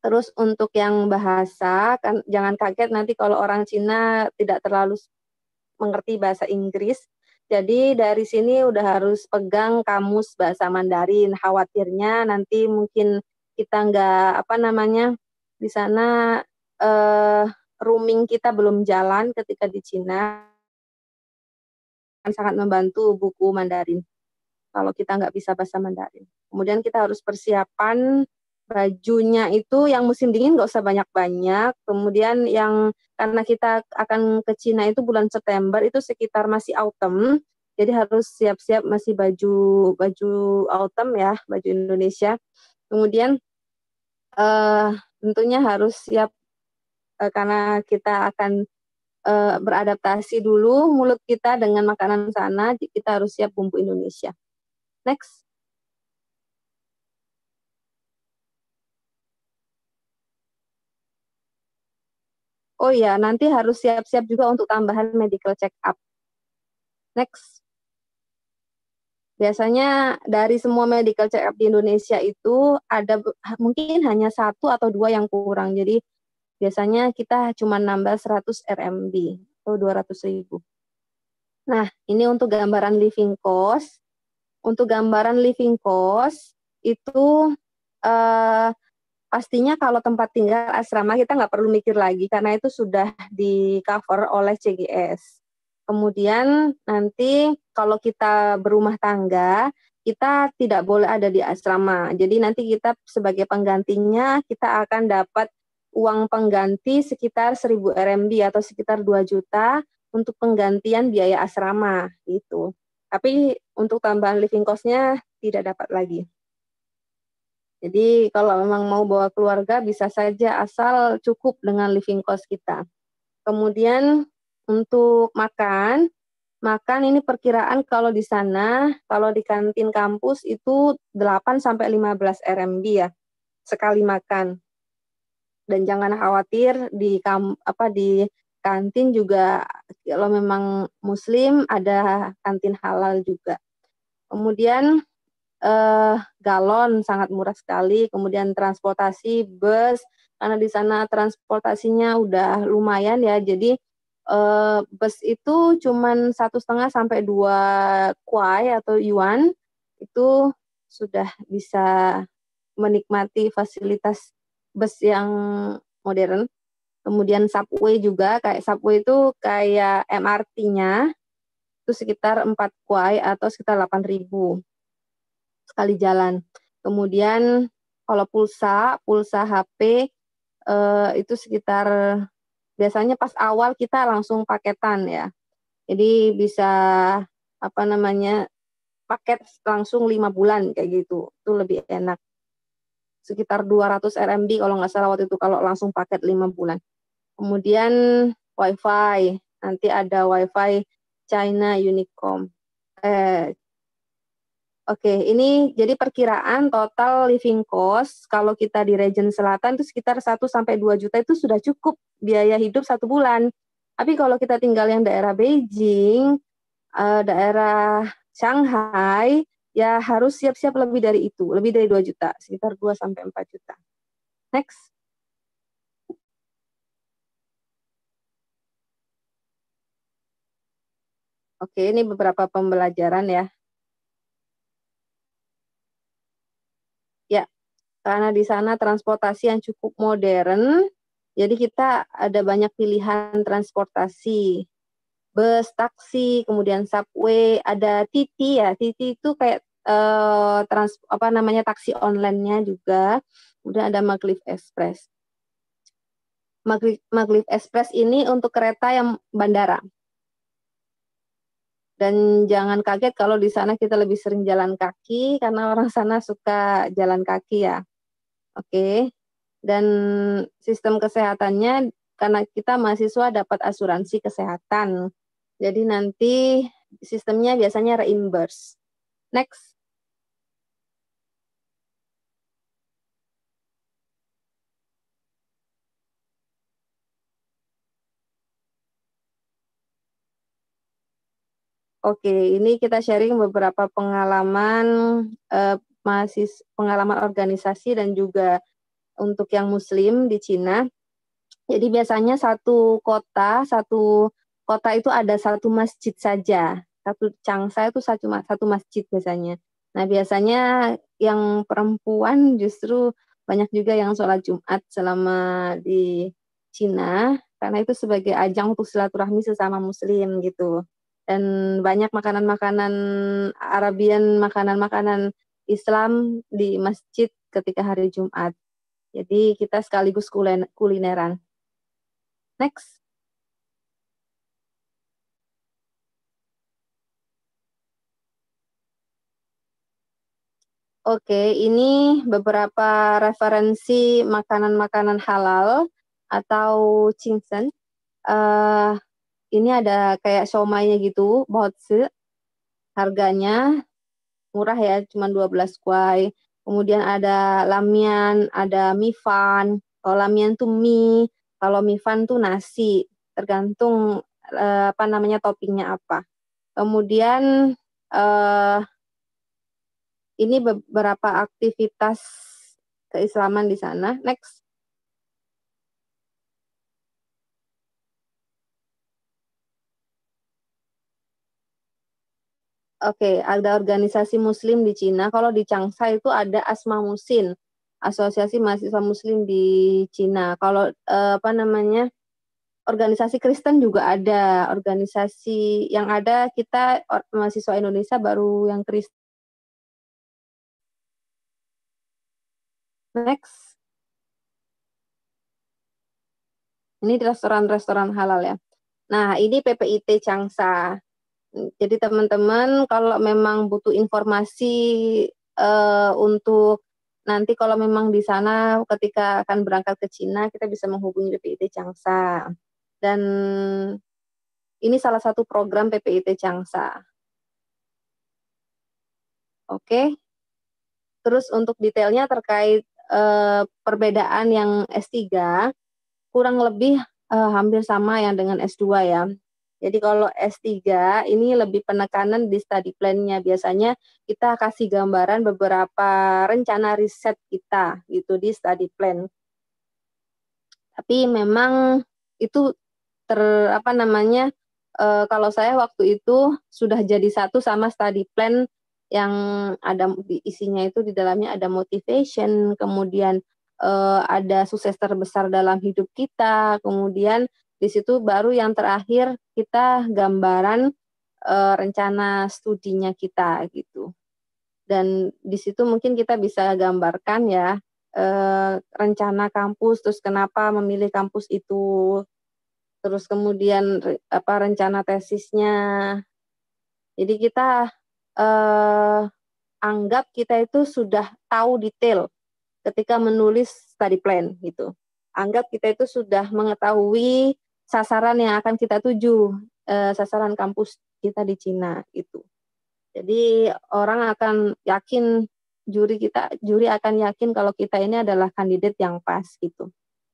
Terus untuk yang bahasa, kan jangan kaget nanti kalau orang Cina tidak terlalu mengerti bahasa Inggris. Jadi dari sini udah harus pegang kamus bahasa Mandarin. Khawatirnya nanti mungkin kita nggak apa namanya di sana eh, rooming kita belum jalan ketika di Cina, akan sangat membantu buku Mandarin kalau kita nggak bisa bahasa Mandarin. Kemudian kita harus persiapan bajunya itu yang musim dingin nggak usah banyak-banyak. Kemudian yang karena kita akan ke Cina itu bulan September itu sekitar masih autumn, jadi harus siap-siap masih baju baju autumn ya, baju Indonesia. Kemudian eh, tentunya harus siap eh, karena kita akan eh, beradaptasi dulu mulut kita dengan makanan sana, kita harus siap bumbu Indonesia. Next. Oh iya, nanti harus siap-siap juga untuk tambahan medical check up. Next. Biasanya dari semua medical check up di Indonesia itu ada mungkin hanya satu atau dua yang kurang. Jadi biasanya kita cuma nambah seratus R M B atau dua ratus ribu. Nah, ini untuk gambaran living cost. Untuk gambaran living cost itu eh, pastinya kalau tempat tinggal asrama kita nggak perlu mikir lagi karena itu sudah di cover oleh C G S. Kemudian nanti kalau kita berumah tangga, kita tidak boleh ada di asrama. Jadi nanti kita sebagai penggantinya kita akan dapat uang pengganti sekitar seribu R M B atau sekitar dua juta untuk penggantian biaya asrama gitu. Tapi untuk tambahan living cost-nya tidak dapat lagi. Jadi kalau memang mau bawa keluarga bisa saja asal cukup dengan living cost kita. Kemudian untuk makan, makan ini perkiraan kalau di sana, kalau di kantin kampus itu delapan sampai lima belas R M B ya, sekali makan. Dan jangan khawatir di kam, apa di kantin juga kalau memang muslim ada kantin halal juga. Kemudian eh, galon sangat murah sekali, kemudian transportasi bus karena di sana transportasinya udah lumayan ya, jadi eh, bus itu cuman satu setengah sampai dua kuai atau yuan itu sudah bisa menikmati fasilitas bus yang modern. Kemudian subway juga, kayak subway itu kayak M R T-nya itu sekitar empat kuai atau sekitar delapan ribu sekali jalan. Kemudian kalau pulsa, pulsa H P eh, itu sekitar biasanya pas awal kita langsung paketan ya. Jadi bisa apa namanya paket langsung lima bulan kayak gitu. Itu lebih enak. Sekitar dua ratus R M B kalau nggak salah waktu itu kalau langsung paket lima bulan. Kemudian WiFi, nanti ada WiFi China Unicom. Eh, Oke, ini jadi perkiraan total living cost kalau kita di region selatan itu sekitar satu sampai dua juta itu sudah cukup biaya hidup satu bulan. Tapi kalau kita tinggal yang daerah Beijing, eh, daerah Shanghai, ya harus siap-siap lebih dari itu, lebih dari dua juta, sekitar dua sampai empat juta. Next. Oke, ini beberapa pembelajaran ya. Ya, karena di sana transportasi yang cukup modern, jadi kita ada banyak pilihan transportasi. Bus, taksi, kemudian subway, ada T T ya. T T itu kayak eh, trans apa namanya taksi online-nya juga. Kemudian ada Maglev Express. Maglev, Maglev Express ini untuk kereta yang bandara. Dan jangan kaget kalau di sana kita lebih sering jalan kaki karena orang sana suka jalan kaki ya. Oke. Dan sistem kesehatannya karena kita mahasiswa dapat asuransi kesehatan. Jadi nanti sistemnya biasanya reimburse. Next. Oke, ini kita sharing beberapa pengalaman eh, mahasiswa, pengalaman organisasi dan juga untuk yang Muslim di Cina. Jadi biasanya satu kota, satu kota itu ada satu masjid saja. Satu Changsha itu satu, satu masjid biasanya. Nah biasanya yang perempuan justru banyak juga yang sholat Jumat selama di Cina, karena itu sebagai ajang untuk silaturahmi sesama Muslim gitu. Dan banyak makanan-makanan Arabian, makanan-makanan Islam di masjid ketika hari Jumat. Jadi kita sekaligus kulineran. Next. Oke, ini beberapa referensi makanan-makanan halal atau Qingsen. Uh, ini ada kayak siomaynya gitu, bozi. Harganya murah ya, cuma dua belas kuai. Kemudian ada lamian, ada mifan. Kalau lamian tuh mie, kalau mifan tuh nasi. Tergantung uh, apa namanya toppingnya apa. Kemudian uh, ini beberapa aktivitas keislaman di sana. Next. Oke, okay, ada organisasi Muslim di Cina. Kalau di Changsha itu ada Asma Musin, Asosiasi Mahasiswa Muslim di Cina. Kalau eh, apa namanya, organisasi Kristen juga ada. Organisasi yang ada kita mahasiswa Indonesia baru yang Kristen. Next. Ini restoran-restoran halal ya. Nah, ini P P I T Changsha. Jadi teman-teman kalau memang butuh informasi uh, untuk nanti kalau memang di sana ketika akan berangkat ke Cina, kita bisa menghubungi P P I T Changsha. Dan ini salah satu program P P I T Changsha. Oke. Terus untuk detailnya terkait uh, perbedaan yang S tiga, kurang lebih uh, hampir sama yang dengan S dua ya. Jadi kalau S tiga ini lebih penekanan di study plan-nya. Biasanya kita kasih gambaran beberapa rencana riset kita gitu di study plan. Tapi memang itu ter apa namanya e, kalau saya waktu itu sudah jadi satu sama study plan yang ada isinya itu di dalamnya ada motivation, kemudian e, ada sukses terbesar dalam hidup kita, kemudian di situ baru yang terakhir kita gambaran e, rencana studinya kita gitu. Dan di situ mungkin kita bisa gambarkan ya e, rencana kampus, terus kenapa memilih kampus itu, terus kemudian apa rencana tesisnya. Jadi kita e, anggap kita itu sudah tahu detail ketika menulis study plan gitu. Anggap kita itu sudah mengetahui sasaran yang akan kita tuju, eh, sasaran kampus kita di Cina itu. Jadi orang akan yakin, juri kita, juri akan yakin kalau kita ini adalah kandidat yang pas gitu.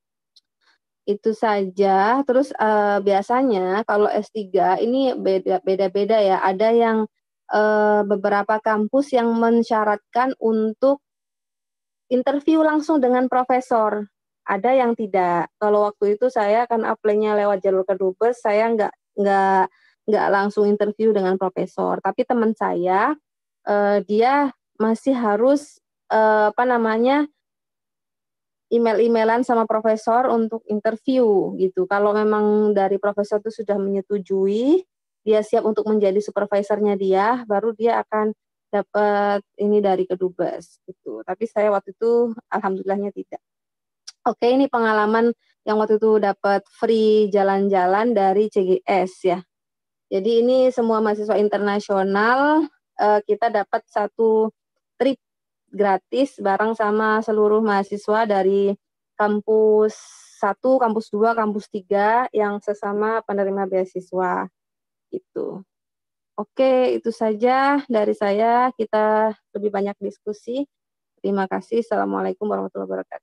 Itu saja. Terus eh, biasanya kalau S tiga ini beda-beda ya. Ada yang eh, beberapa kampus yang mensyaratkan untuk interview langsung dengan profesor. Ada yang tidak. Kalau waktu itu saya kan apply-nya lewat jalur kedubes, saya nggak nggak nggak langsung interview dengan profesor. Tapi teman saya eh, dia masih harus eh, apa namanya email-emailan sama profesor untuk interview gitu. Kalau memang dari profesor itu sudah menyetujui, dia siap untuk menjadi supervisornya dia, baru dia akan dapat ini dari kedubes gitu. Tapi saya waktu itu alhamdulillahnya tidak. Oke, ini pengalaman yang waktu itu dapat free jalan-jalan dari C G S ya. Jadi ini semua mahasiswa internasional eh, kita dapat satu trip gratis bareng sama seluruh mahasiswa dari kampus satu, kampus dua, kampus tiga yang sesama penerima beasiswa itu. Oke, itu saja dari saya. Kita lebih banyak diskusi. Terima kasih. Assalamualaikum warahmatullahi wabarakatuh.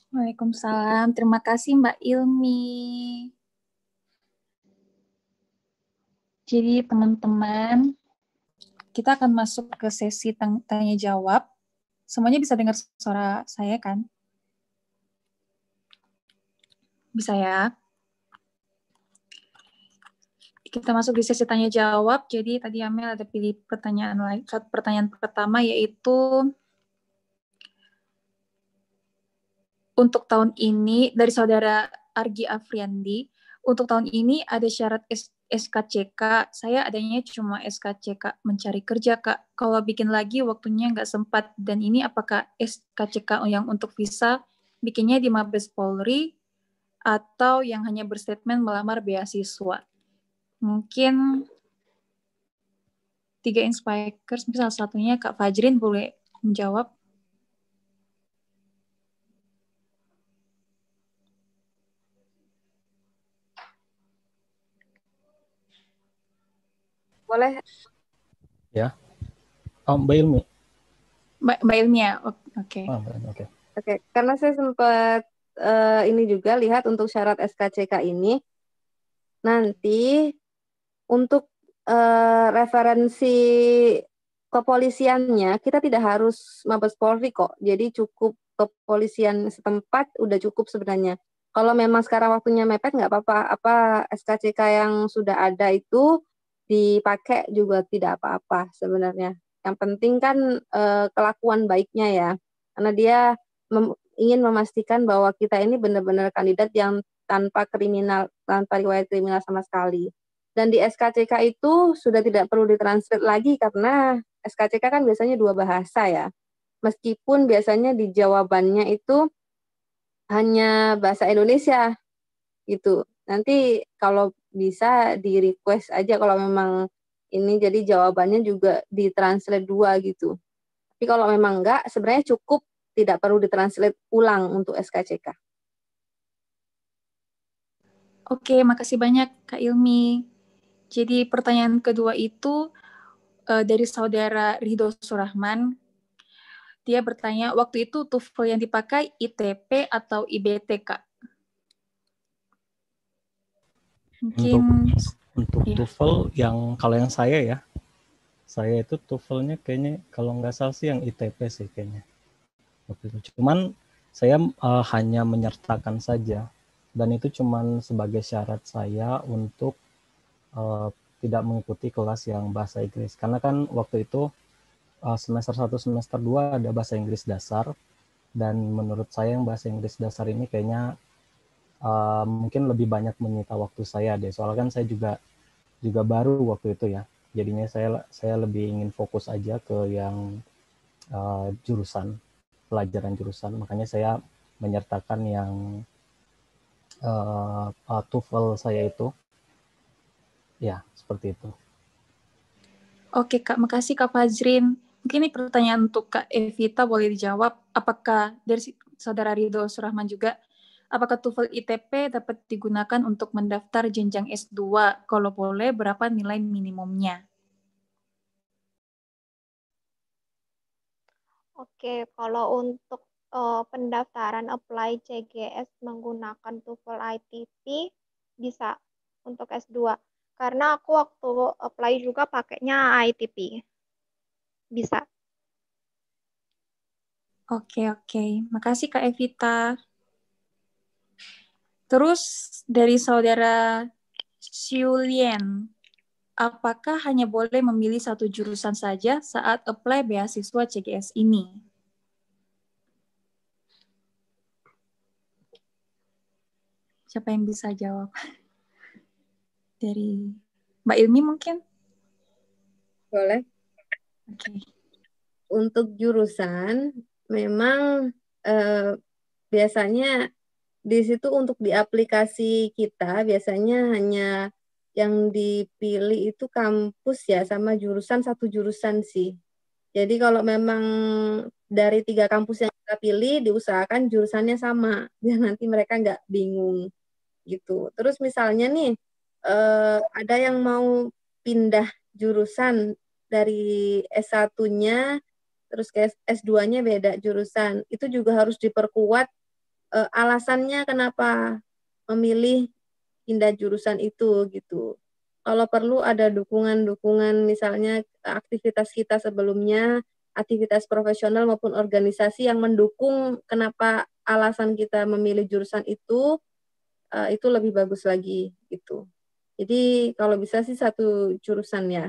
Waalaikumsalam. Terima kasih Mbak Ilmi. Jadi teman-teman, kita akan masuk ke sesi tanya jawab. Semuanya bisa dengar suara saya kan? Bisa ya? Kita masuk di sesi tanya jawab. Jadi tadi Amel ada pilih pertanyaan lain. Pertanyaan pertama yaitu untuk tahun ini dari saudara Argi Afriandi. Untuk tahun ini ada syarat S K C K. Saya adanya cuma S K C K mencari kerja, Kak. Kalau bikin lagi waktunya nggak sempat. Dan ini apakah S K C K yang untuk visa bikinnya di Mabes Polri atau yang hanya berstatement melamar beasiswa? Mungkin tiga inspirers, salah satunya Kak Fajrin boleh menjawab. Boleh? Ya. Oh, Mbak Ilmi. Mbak, Mbak Ilmi ya? Oke. Okay. Oh, oke. Okay. Oke, karena saya sempat uh, ini juga lihat untuk syarat S K C K ini, nanti untuk uh, referensi kepolisiannya, kita tidak harus Mabes Polri kok. Jadi cukup kepolisian setempat, udah cukup sebenarnya. Kalau memang sekarang waktunya mepet, nggak apa-apa. Apa S K C K yang sudah ada itu dipakai juga tidak apa-apa sebenarnya. Yang penting kan uh, kelakuan baiknya ya. Karena dia mem- ingin memastikan bahwa kita ini benar-benar kandidat yang tanpa kriminal, tanpa riwayat kriminal sama sekali. Dan di S K C K itu sudah tidak perlu ditranslate lagi karena S K C K kan biasanya dua bahasa ya. Meskipun biasanya di jawabannya itu hanya bahasa Indonesia gitu. Nanti kalau bisa di request aja kalau memang ini jadi jawabannya juga ditranslate dua gitu. Tapi kalau memang enggak, sebenarnya cukup tidak perlu ditranslate ulang untuk S K C K. Oke, makasih banyak Kak Ilmi. Jadi pertanyaan kedua itu uh, dari saudara Ridho Surahman. Dia bertanya, waktu itu TOEFL yang dipakai I T P atau I B T, Kak? Mungkin untuk, untuk ya. TOEFL yang kalau yang saya ya, saya itu TOEFL-nya kayaknya kalau nggak salah sih yang I T P sih kayaknya. Waktu itu. Cuman saya uh, hanya menyertakan saja, dan itu cuman sebagai syarat saya untuk uh, tidak mengikuti kelas yang bahasa Inggris. Karena kan waktu itu uh, semester satu, semester dua ada bahasa Inggris dasar, dan menurut saya yang bahasa Inggris dasar ini kayaknya uh, mungkin lebih banyak menyita waktu saya deh. Soalnya kan saya juga juga baru waktu itu ya. Jadinya saya saya lebih ingin fokus aja ke yang uh, jurusan, pelajaran jurusan. Makanya saya menyertakan yang uh, uh, TOEFL saya itu. Ya, seperti itu. Oke, Kak. Makasih, Kak Fajrin. Mungkin ini pertanyaan untuk Kak Evita boleh dijawab. Apakah dari saudara Ridho Surahman juga, apakah TOEFL I T P dapat digunakan untuk mendaftar jenjang S dua? Kalau boleh, berapa nilai minimumnya? Oke, kalau untuk uh, pendaftaran apply C G S menggunakan TOEFL I T P, bisa untuk S dua. Karena aku waktu apply juga pakainya I T P. Bisa. Oke, oke. Makasih Kak Evita. Terus dari saudara Xiulien, apakah hanya boleh memilih satu jurusan saja saat apply beasiswa C G S ini? Siapa yang bisa jawab? Dari Mbak Ilmi mungkin? Boleh. Oke. Okay. Untuk jurusan, memang eh, biasanya di situ untuk di aplikasi kita, biasanya hanya yang dipilih itu kampus ya, sama jurusan, satu jurusan sih. Jadi kalau memang dari tiga kampus yang kita pilih, diusahakan jurusannya sama, biar nanti mereka nggak bingung gitu. Terus misalnya nih, eh, ada yang mau pindah jurusan dari S satu-nya, terus ke S dua-nya beda jurusan. Itu juga harus diperkuat uh, alasannya kenapa memilih pindah jurusan itu gitu. Kalau perlu ada dukungan-dukungan misalnya aktivitas kita sebelumnya, aktivitas profesional maupun organisasi yang mendukung kenapa alasan kita memilih jurusan itu, uh, itu lebih bagus lagi gitu. Jadi kalau bisa sih satu jurusan ya.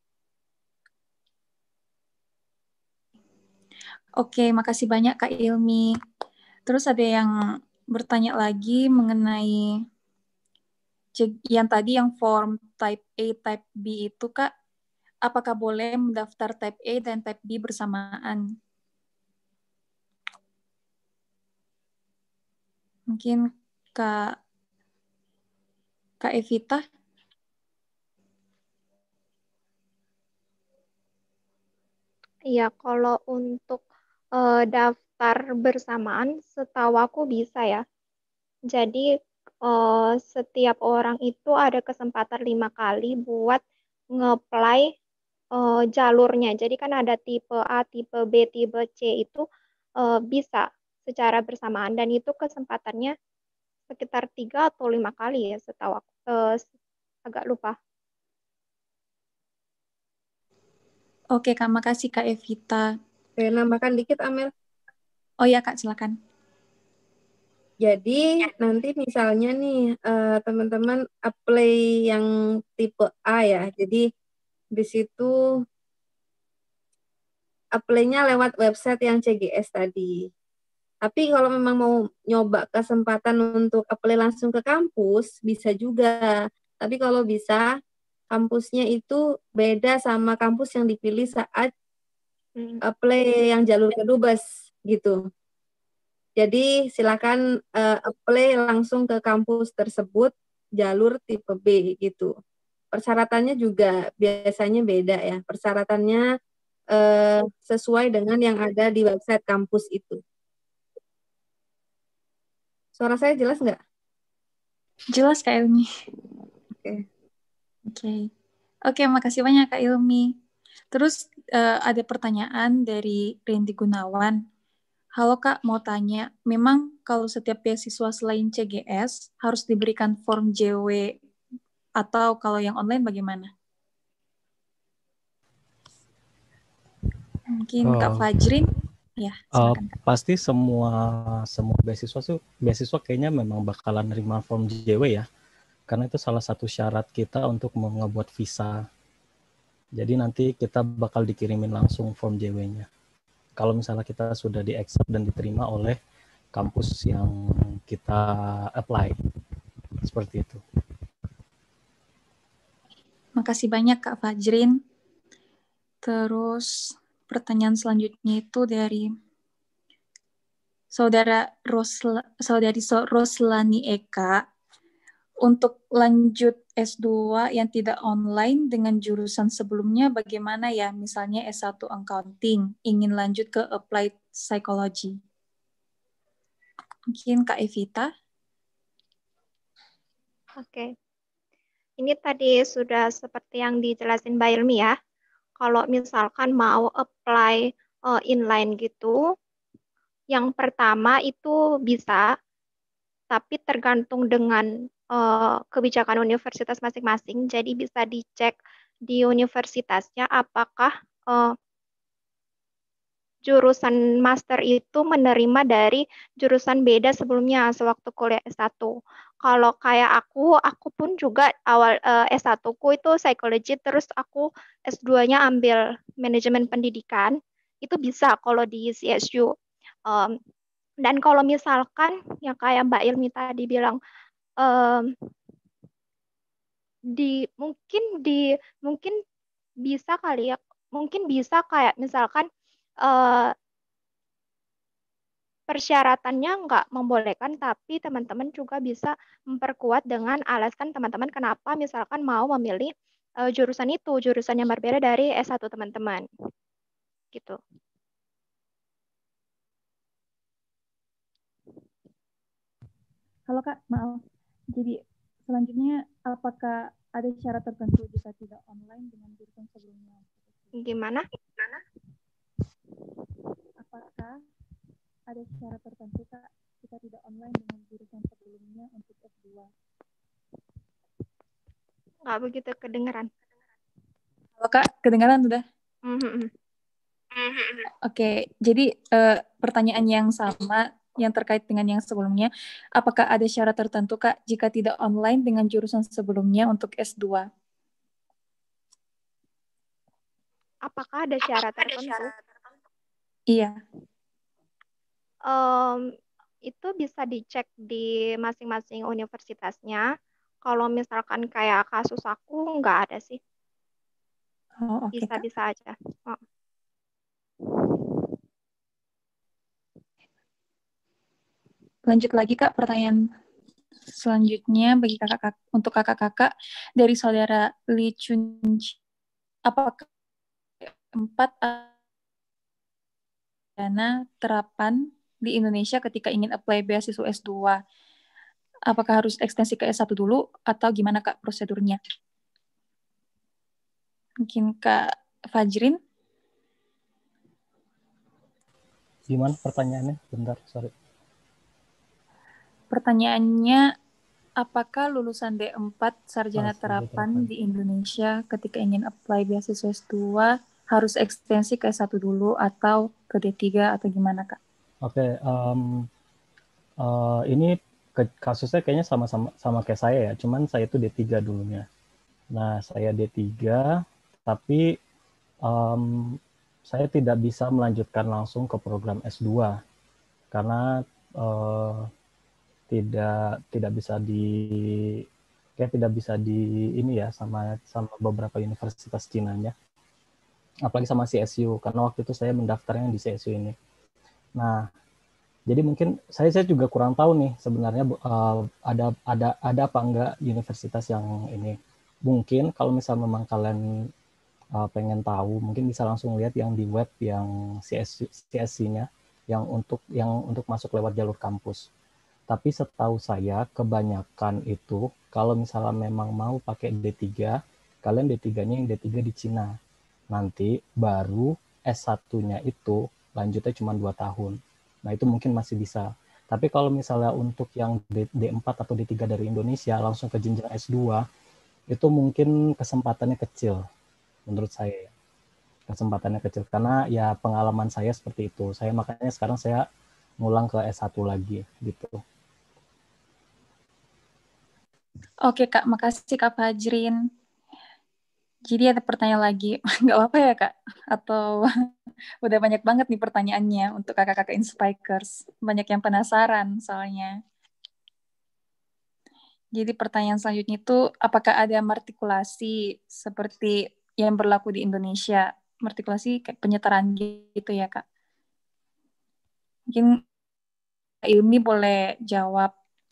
Oke, makasih banyak Kak Ilmi. Terus ada yang bertanya lagi mengenai yang tadi yang form type A, type B itu Kak, apakah boleh mendaftar type A dan type B bersamaan? Mungkin Kak Kak Evita? Iya, kalau untuk uh, daftar bersamaan, setahu aku bisa ya. Jadi uh, setiap orang itu ada kesempatan lima kali buat nge-apply uh, jalurnya. Jadi kan ada tipe A, tipe B, tipe C itu uh, bisa secara bersamaan dan itu kesempatannya sekitar tiga atau lima kali ya setahu aku. Uh, agak lupa. Oke Kak, makasih Kak Evita. Oke, nambahkan dikit Amel. Oh ya Kak, silakan. Jadi nanti misalnya nih uh, teman-teman apply yang tipe A ya. Jadi di situ apply-nya lewat website yang C G S tadi. Tapi kalau memang mau nyoba kesempatan untuk apply langsung ke kampus, bisa juga. Tapi kalau bisa, kampusnya itu beda sama kampus yang dipilih saat Hmm. apply yang jalur kedubes gitu. Jadi silakan uh, apply langsung ke kampus tersebut jalur tipe B gitu. Persyaratannya juga biasanya beda ya. Persyaratannya uh, sesuai dengan yang ada di website kampus itu. Suara saya jelas nggak? Jelas Kak Ilmi. Oke. Okay. Oke. Okay. Oke, okay, makasih banyak Kak Ilmi. Terus uh, ada pertanyaan dari Randy Gunawan. Halo Kak, mau tanya, memang kalau setiap beasiswa selain C G S harus diberikan form J W atau kalau yang online bagaimana? Mungkin oh. Kak Fajrin? Ya, silakan Kak. Uh, pasti semua semua beasiswa tuh beasiswa kayaknya memang bakalan nerima form J W ya. Karena itu salah satu syarat kita untuk ngebuat visa. Jadi nanti kita bakal dikirimin langsung form J W-nya. Kalau misalnya kita sudah di-accept dan diterima oleh kampus yang kita apply. Seperti itu. Makasih banyak Kak Fajrin. Terus pertanyaan selanjutnya itu dari Saudara Rosla, Saudari Roslani Eka. Untuk lanjut S dua yang tidak online dengan jurusan sebelumnya bagaimana ya? Misalnya S satu Accounting, ingin lanjut ke Applied Psychology. Mungkin Kak Evita? Oke. Ini tadi sudah seperti yang dijelasin Mbak Ilmi ya. Kalau misalkan mau apply uh, inline gitu, yang pertama itu bisa, tapi tergantung dengan uh, kebijakan universitas masing-masing. Jadi bisa dicek di universitasnya apakah uh, jurusan master itu menerima dari jurusan beda sebelumnya sewaktu kuliah S satu. Kalau kayak aku, aku pun juga awal uh, S satu-ku itu psikologi, terus aku S dua-nya ambil manajemen pendidikan, itu bisa kalau di C S U. Um, dan kalau misalkan yang kayak Mbak Ilmi tadi bilang, um, di mungkin di mungkin bisa kali ya, mungkin bisa kayak misalkan uh, persyaratannya nggak membolehkan, tapi teman-teman juga bisa memperkuat dengan alasan teman-teman kenapa misalkan mau memilih uh, jurusan itu, jurusan yang berbeda dari S satu teman-teman. Gitu. Halo Kak, maaf. Jadi selanjutnya apakah ada syarat tertentu jika tidak online dengan jurusan sebelumnya? Gimana? Apakah ada syarat tertentu Kak jika tidak online dengan jurusan sebelumnya untuk S dua? Nggak begitu kedengeran. Halo Kak, kedengaran udah? Mhm. Oke, jadi eh, pertanyaan yang sama yang terkait dengan yang sebelumnya, apakah ada syarat tertentu Kak jika tidak online dengan jurusan sebelumnya untuk S dua? Apakah ada syarat tertentu? Iya. Um, itu bisa dicek di masing-masing universitasnya. Kalau misalkan kayak kasus aku nggak ada sih. Oh, oke Kak. Bisa-bisa aja. Oh. Lanjut lagi Kak, pertanyaan selanjutnya bagi kakak-kakak untuk kakak-kakak dari saudara Lee Chunji, apakah empat dana terapan di Indonesia ketika ingin apply beasiswa S dua? Apakah harus ekstensi ke S satu dulu atau gimana Kak prosedurnya? Mungkin Kak Fajrin? Gimana pertanyaannya? Bentar, sorry. Pertanyaannya, apakah lulusan D empat sarjana Oh, sarjana terapan terapan. di Indonesia ketika ingin apply beasiswa S dua harus ekstensi ke S satu dulu atau ke D tiga atau gimana Kak? Oke, okay, um, uh, ini ke, kasusnya kayaknya sama-sama sama kayak saya ya, cuman saya itu D tiga dulunya. Nah, saya D tiga, tapi um, saya tidak bisa melanjutkan langsung ke program S dua karena uh, tidak tidak bisa di kayak tidak bisa di ini ya sama sama beberapa universitas Cinanya, apalagi sama C S U karena waktu itu saya mendaftarnya di C S U ini. Nah, jadi mungkin saya saya juga kurang tahu nih sebenarnya uh, ada ada ada apa enggak universitas yang ini. Mungkin kalau misal memang kalian uh, pengen tahu, mungkin bisa langsung lihat yang di web yang C S C-nya yang untuk yang untuk masuk lewat jalur kampus. Tapi setahu saya kebanyakan itu kalau misalnya memang mau pakai D tiga, kalian D tiga-nya yang D tiga di Cina. Nanti baru S satu-nya itu lanjutnya cuma dua tahun. Nah, itu mungkin masih bisa. Tapi kalau misalnya untuk yang D empat atau D tiga dari Indonesia langsung ke jenjang S dua, itu mungkin kesempatannya kecil menurut saya. Kesempatannya kecil karena ya pengalaman saya seperti itu. Saya makanya sekarang saya ngulang ke S satu lagi gitu. Oke Kak, makasih Kak Fajrin. Jadi ada pertanyaan lagi, nggak apa-apa ya Kak? Atau udah banyak banget nih pertanyaannya untuk kakak-kakak Inspikers. Banyak yang penasaran soalnya. Jadi pertanyaan selanjutnya itu, apakah ada martikulasi seperti yang berlaku di Indonesia? Martikulasi kayak penyetaraan gitu ya Kak? Mungkin Ilmi boleh jawab.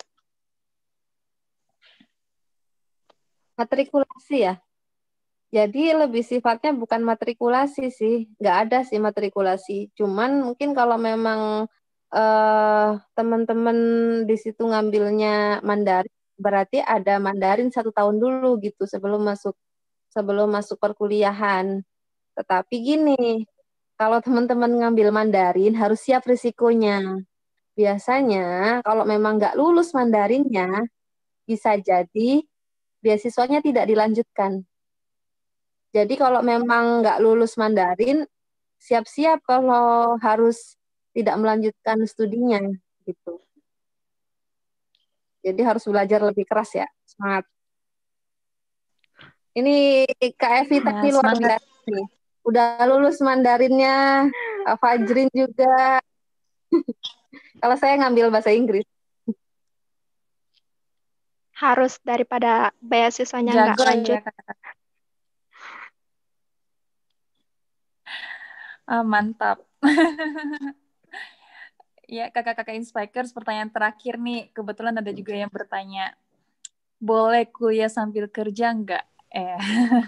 Matrikulasi ya. Jadi lebih sifatnya bukan matrikulasi sih, nggak ada sih matrikulasi. Cuman mungkin kalau memang eh, teman-teman di situ ngambilnya Mandarin, berarti ada Mandarin satu tahun dulu gitu sebelum masuk sebelum masuk perkuliahan. Tetapi gini, kalau teman-teman ngambil Mandarin harus siap risikonya. Biasanya kalau memang nggak lulus Mandarinnya, bisa jadi beasiswanya tidak dilanjutkan. Jadi kalau memang nggak lulus Mandarin, siap-siap kalau harus tidak melanjutkan studinya gitu. Jadi harus belajar lebih keras ya, semangat. Ini Kak Evita Ya, ini luar semangat. biasa nih. Udah lulus Mandarinnya, Kak Fajrin juga. Kalau saya ngambil bahasa Inggris. Harus daripada beasiswanya nggak Jago lanjut. ya Kak. Ah, mantap. Ya, kakak-kakak Inspikers, pertanyaan terakhir nih. Kebetulan ada juga yang bertanya, boleh kuliah sambil kerja nggak? Eh,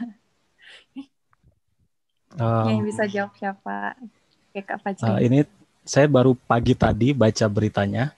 Um, yang bisa jawab siapa? Oke, Kak Fajrin. Uh, ini saya baru pagi tadi baca beritanya.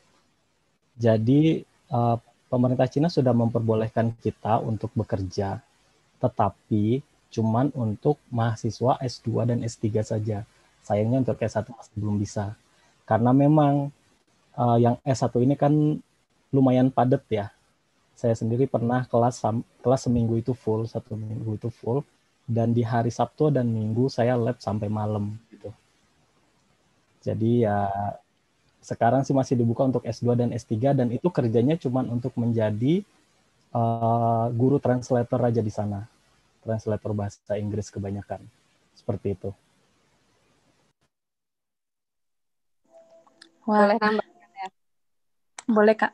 Jadi uh, pemerintah Cina sudah memperbolehkan kita untuk bekerja, tetapi cuman untuk mahasiswa S dua dan S tiga saja. Sayangnya untuk S satu masih belum bisa. Karena memang uh, yang S satu ini kan lumayan padat ya. Saya sendiri pernah kelas kelas seminggu itu full, satu minggu itu full, dan di hari Sabtu dan Minggu saya lab sampai malam gitu. Jadi ya sekarang sih masih dibuka untuk S dua dan S tiga, dan itu kerjanya cuma untuk menjadi uh, guru translator aja di sana. Translator bahasa Inggris kebanyakan. Seperti itu. Wah. Boleh nambah ya? Boleh, Kak.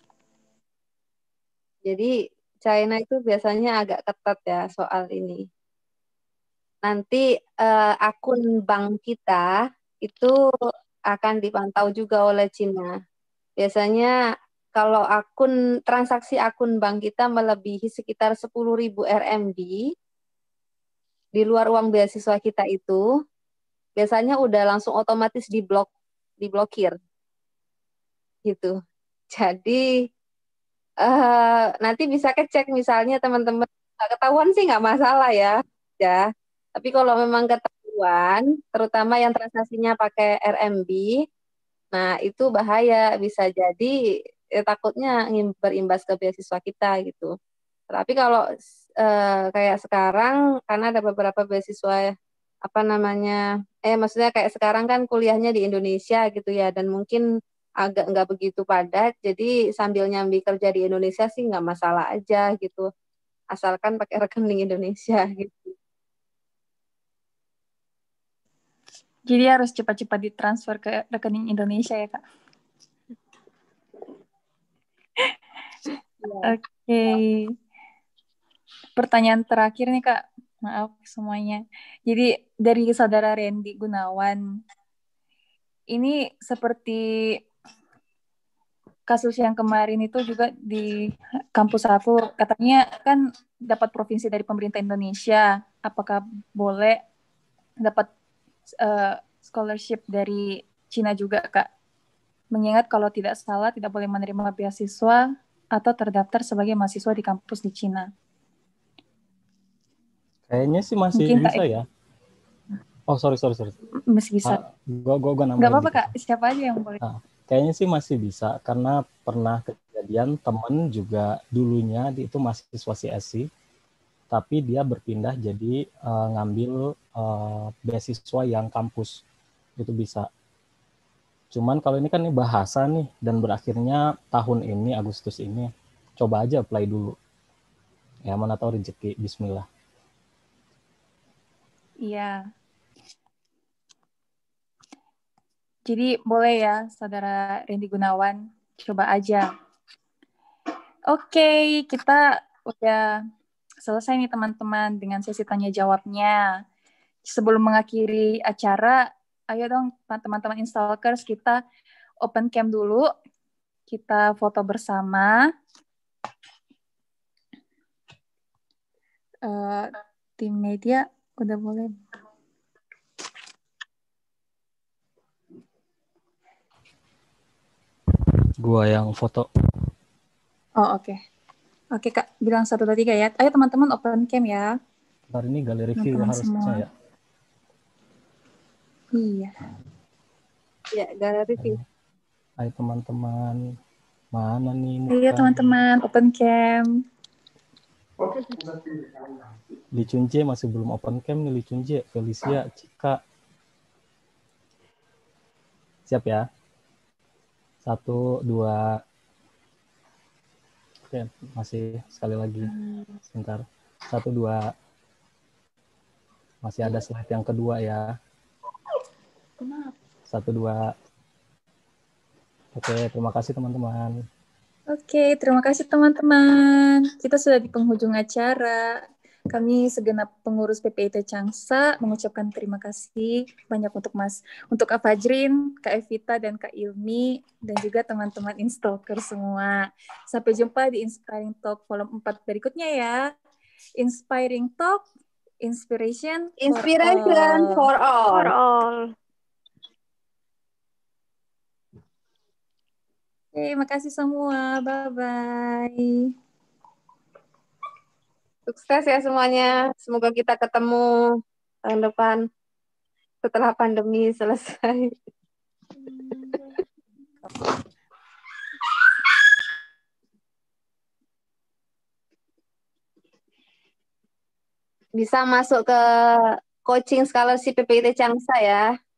Jadi China itu biasanya agak ketat ya soal ini. Nanti uh, akun bank kita itu akan dipantau juga oleh Cina. Biasanya kalau akun transaksi akun bank kita melebihi sekitar sepuluh ribu R M B di luar uang beasiswa kita itu, biasanya udah langsung otomatis diblok, diblokir. Gitu. Jadi uh, nanti bisa kecek misalnya teman-teman nggak ketahuan sih nggak masalah ya, ya. Tapi kalau memang ketahuan, terutama yang transaksinya pakai R M B, nah itu bahaya, bisa jadi ya, takutnya berimbas ke beasiswa kita gitu. Tapi kalau uh, kayak sekarang, karena ada beberapa beasiswa apa namanya, eh maksudnya kayak sekarang kan kuliahnya di Indonesia gitu ya, dan mungkin agak nggak begitu padat, jadi sambil nyambi kerja di Indonesia sih nggak masalah aja gitu, asalkan pakai rekening Indonesia gitu. Jadi harus cepat-cepat ditransfer ke rekening Indonesia ya, Kak? Ya. Oke. Okay. Pertanyaan terakhir nih, Kak. Maaf semuanya. Jadi dari saudara Randy Gunawan, ini seperti kasus yang kemarin itu juga di kampus aku, katanya kan dapat provinsi dari pemerintah Indonesia. Apakah boleh dapat uh, scholarship dari Cina juga, Kak? Mengingat kalau tidak salah tidak boleh menerima beasiswa atau terdaftar sebagai mahasiswa di kampus di Cina. Kayaknya sih masih Mungkin bisa ya. Oh sorry sorry sorry. Masih bisa. Ah, gua gua gua nambahin. Gak apa-apa Kak, siapa aja yang boleh. Ah, kayaknya sih masih bisa karena pernah kejadian temen juga dulunya itu mahasiswa C S I, tapi dia berpindah jadi uh, ngambil uh, beasiswa yang kampus, itu bisa. Cuman kalau ini kan ini bahasa nih dan berakhirnya tahun ini Agustus ini, coba aja apply dulu. Ya mana tahu rezeki, bismillah. Iya. Jadi boleh ya, Saudara Randy Gunawan, coba aja. Oke, kita udah selesai nih teman-teman dengan sesi tanya jawabnya. Sebelum mengakhiri acara, ayo dong teman-teman Instalkers, kita open cam dulu. Kita foto bersama. Uh, tim media udah boleh. Gua yang foto. Oh oke. Okay. Oke okay, Kak, bilang satu dua tiga ya. Ayo teman-teman open cam ya. Ntar ini galeri view harusnya semua. Ya. Iya. Ya, galeri view. Ayo teman-teman. Mana nih muka? Iya teman-teman, open cam. Li Chunje masih belum open cam nih, Li Chunje, Felicia, Cika. Siap ya? Satu, dua. Oke, masih sekali lagi. Sebentar. Satu, dua. Masih ada slide yang kedua ya. Satu, dua. Oke, terima kasih teman-teman. Oke, terima kasih teman-teman. Kita sudah di penghujung acara. Kami segenap pengurus P P I T Changsa mengucapkan terima kasih banyak untuk Mas, untuk Kak Fajrin, Kak Evita, dan Kak Ilmi, dan juga teman-teman Instalker semua. Sampai jumpa di Inspiring Talk volume empat berikutnya ya. Inspiring Talk, Inspiration, Inspiration For for all. For all. For all. Terima kasih semua. Bye-bye. Sukses ya semuanya. Semoga kita ketemu tahun depan setelah pandemi selesai. bisa masuk ke coaching scholarship P P I T Changsa ya.